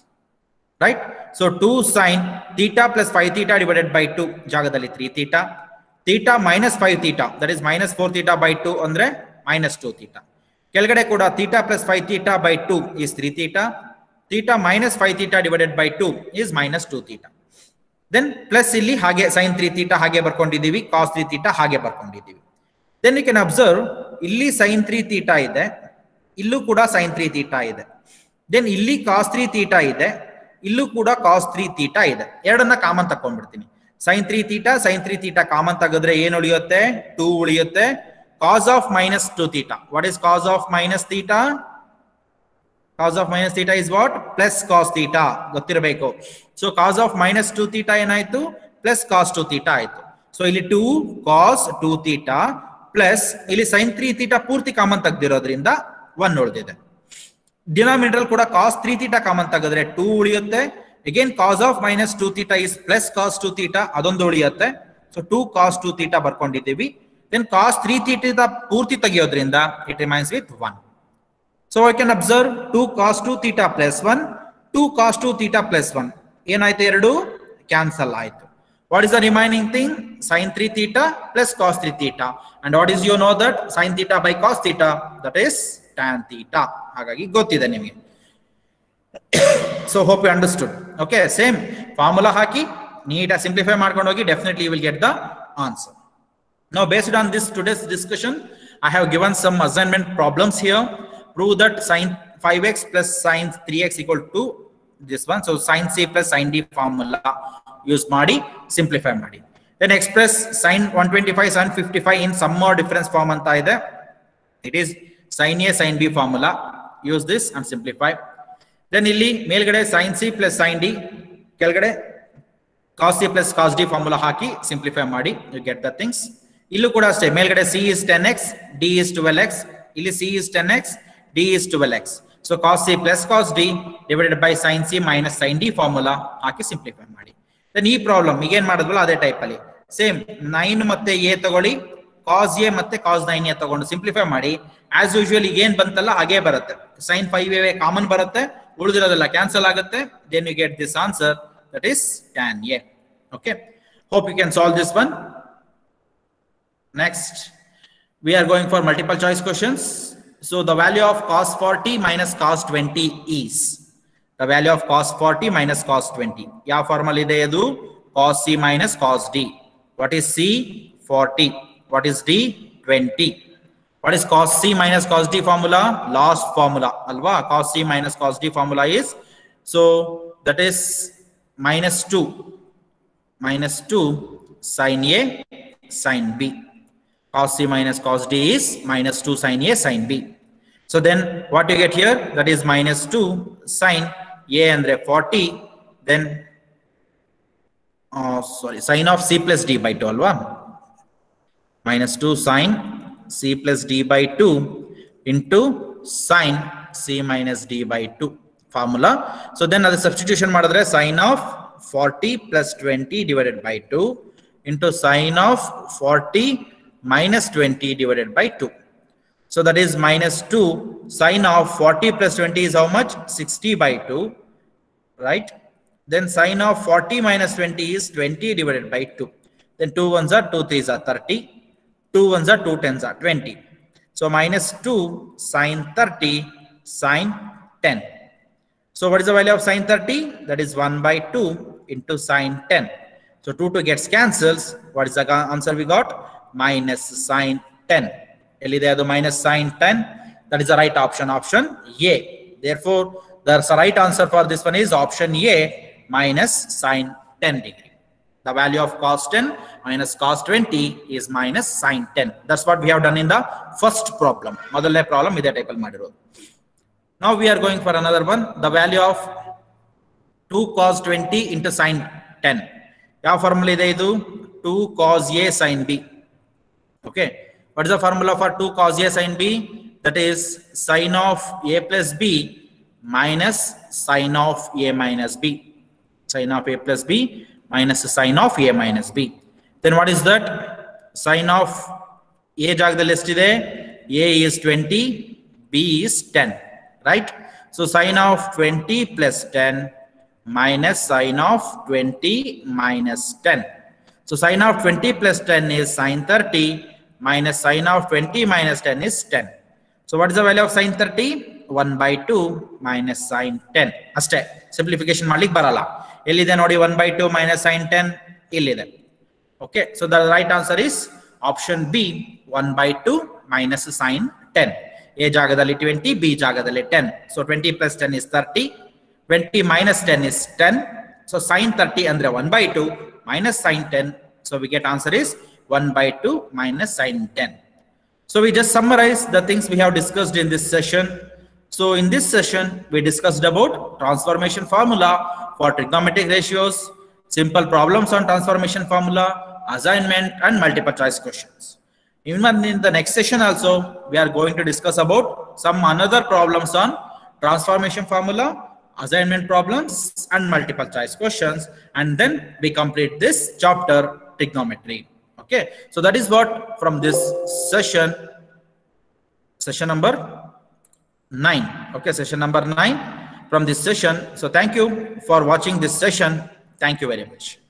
S2: Right? So 2 sin theta plus 5 theta divided by 2 ಜಾಗದಲ್ಲಿ 3 theta. Theta minus 5 theta, that is minus 4 theta by 2 andre minus 2 theta. ಕೆಳಗಡೆ ಕೂಡ theta plus 5 theta by 2 is 3 theta. Theta minus 5 theta divided by 2 is minus 2 theta. Then plus ಇಲ್ಲಿ ಹಾಗೆ sin 3 theta ಹಾಗೆ ಬರ್ಕೊಂಡಿದ್ದೀವಿ, cos 3 theta ಹಾಗೆ ಬರ್ಕೊಂಡಿದ್ದೀವಿ. Then you can observe ಇಲ್ಲಿ sin 3 theta ಇದೆ, ಇಲ್ಲೂ ಕೂಡ sin 3 theta ಇದೆ. Then ಇಲ್ಲಿ cos 3 theta ಇದೆ, ಇಲ್ಲೂ ಕೂಡ ಕಾಸ್ 3 ಥೀಟಾ ಇದೆ. ಎರಡನ್ನ ಕಾಮನ್ ತಕೊಂಡ್ಬಿಡ್ತೀನಿ. Sine 3 theta sine 3 theta common ತೆಗೆದ್ರೆ ಏನು ಉಳಿಯುತ್ತೆ? 2 ಉಳಿಯುತ್ತೆ. Cos of minus 2 theta. What is cos of minus theta? Cos of minus theta is what? Plus cos theta. ಗೊತ್ತಿರಬೇಕು. So cos of minus 2 theta ಏನಾಯ್ತು? Plus cos 2 theta ಆಯ್ತು. So ಇಲ್ಲಿ 2 cos 2 theta plus ಇಲ್ಲಿ sine 3 theta ಪೂರ್ತಿ common ತೆಗ್ದಿರೋದ್ರಿಂದ 1 ಉಳಿದಿದೆ. Denominator ಕೂಡ ಕಾಸ್ 3 theta common ತೆಗೆದ್ರೆ 2 ಉಳಿಯುತ್ತೆ. Again cos of minus 2 theta is plus cos 2 theta, ಅದೊಂದು ಉಳಿಯುತ್ತೆ. ಸೊ 2 ಕಾಸ್ 2 ಥೀಟಾ ಬರ್ಕೊಂಡಿದ್ದೀವಿ. ದೆನ್ ಕಾಸ್ 3 ಥೀಟಾ ಪೂರ್ತಿ ತೆಗೆಯೋದ್ರಿಂದ it remains with 1. So I can observe 2 cos 2 theta plus 1, 2 cos 2 theta plus 1 ಏನಾಯ್ತು? ಎರಡು ಕ್ಯಾನ್ಸಲ್ ಆಯ್ತು. What is the remaining thing? Sin 3 theta plus cos 3 theta. And what is you know that? Sin theta by cos theta, that is tan theta. ಹಾಗಾಗಿ ಗೊತ್ತಿದೆ ನಿಮಗೆ. So hope you understood. Okay, same formula ಹಾಕಿ ನೀಟಾಗಿ simplify ಮಾಡ್ಕೊಂಡು ಹೋಗಿ, definitely you will get the answer. Now based on this today's discussion, I have given some assignment problems here. Prove that sin 5x plus sin 3x equal to this one. So sin c plus sin d formula use ಮಾಡಿ simplify ಮಾಡಿ. Then express sin 125 sin 55 in sum or difference form ಅಂತ ಇದೆ. It is sin a sin b formula. Use this and simplify. Then ಇಲ್ಲಿ ಮೇಲ್ಗಡೆ sin c plus sin d, ಕೆಳಗಡೆ cos c plus cos d formula ಹಾಕಿ simplify ಮಾಡಿ. You get the things. ಇಲ್ಲೂ ಕೂಡ ಅಷ್ಟೇ, ಮೇಲ್ಗಡೆ c is 10x, d is 12x. ಇಲ್ಲಿ c is 10x, d is 12x. So cos c plus cos d divided by sin c minus sin d formula ಹಾಕಿ simplify ಮಾಡಿ. ಈ problem ಈಗೇನ್ ಮಾಡಿದ್ವಲ್ಲ ಅದೇ ಟೈಪ್ ಅಲ್ಲಿ ಸೇಮ್ 9 ಮತ್ತೆ ಎ ತಗೊಳ್ಳಿ, cos A ಮತ್ತೆ ಕಾಸ್ 9 ಎ ತಗೊಂಡು ಸಿಂಪ್ಲಿಫೈ ಮಾಡಿ. ಆಸ್ ಯೂಶುವಲ್ ಈಗೇನ್ ಬಂತಲ್ಲ ಹಾಗೆ ಬರುತ್ತೆ. ಸೈನ್ 5 ಎ ಕಾಮನ್ ಬರುತ್ತೆ, ಉಳಿದಿರೋದೆಲ್ಲ ಕ್ಯಾನ್ಸಲ್ ಆಗುತ್ತೆ. Then you get this answer, that is tan a. Okay, hope you can solve this one. Next we are going for multiple choice questions. So the value of cos 40 minus cos 20 is the value of cos 40 minus cos 20. ಯಾವ formula ಇದೆ ಅದು? cos c minus cos d. What is c? 40. What is d? 20. What is cos c minus cos d formula? Last formula alva. Cos c minus cos d formula is, so that is minus 2 sin a sin b. Cos c minus cos d is minus 2 sin a sin b. So then what you get here? That is minus 2 sin a andre 40, then sin of c plus d by 2 alva. Minus 2 sin c plus d by 2 into sin c minus d by 2 formula. So then the substitution madadre sin of 40 plus 20 divided by 2 into sin of 40 minus 20 divided by 2. So that is minus 2 sin of 40 plus 20 is how much? 60 by 2, right? Then sin of 40 minus 20 is 20 divided by 2. Then 2 ones are 2 3s are 30. 2 ones are 2 10s are 20. So minus 2 sin 30 sin 10. So what is the value of sin 30? That is 1 by 2 into sin 10. So 2 2 gets cancels. What is the answer we got? Minus sin 10. Minus sin 10. That is the right option, option A. Therefore, the right answer for this one is option A, minus sin 10 degree. The value of cos 10 minus cos 20 is minus sin 10. That's what we have done in the first problem. Modale problem ide type al madirodu. Now we are going for another one. The value of 2 cos 20 into sin 10. Yav formula ide idu? 2 cos A sin B. Okay. What is the formula for 2 cos A sin B? That is sin of A plus B minus sin of A minus B. Sin of A plus B minus sin of A minus B. Then what is that? Sin of A jagadalli estiде? A is 20, B is 10, right? So sin of 20 plus 10 minus sin of 20 minus 10. So sin of 20 plus 10 is sin 30 minus sin of 20 minus 10 is 10. So what is the value of sin 30? 1 by 2 minus sin 10. Aste simplification ಮಾಡ್ಲಿಕ್ಕೆ ಬರಲ್ಲ. ಎಲ್ಲಿದೆ ನೋಡಿ 1 by 2 minus sin 10 ಇಲ್ಲಿದೆ. Okay, so the right answer is option B, 1 by 2 minus sin 10. A ಜಾಗದಲ್ಲಿ 20, B ಜಾಗದಲ್ಲಿ 10. So 20 plus 10 is 30 20 minus 10 is 10. So sin 30 andre 1 by 2 minus sin 10. So we get answer is 1 by 2 minus sin 10. So we just summarize the things we have discussed in this session. So in this session, we discussed about transformation formula for trigonometric ratios, simple problems on transformation formula, assignment, and multiple choice questions. Even in the next session also, we are going to discuss about some another problems on transformation formula, assignment problems, and multiple choice questions. And then we complete this chapter trigonometry. Okay, so that is what from this session number 9. Okay, session number 9 from this session. So thank you for watching this session. Thank you very much.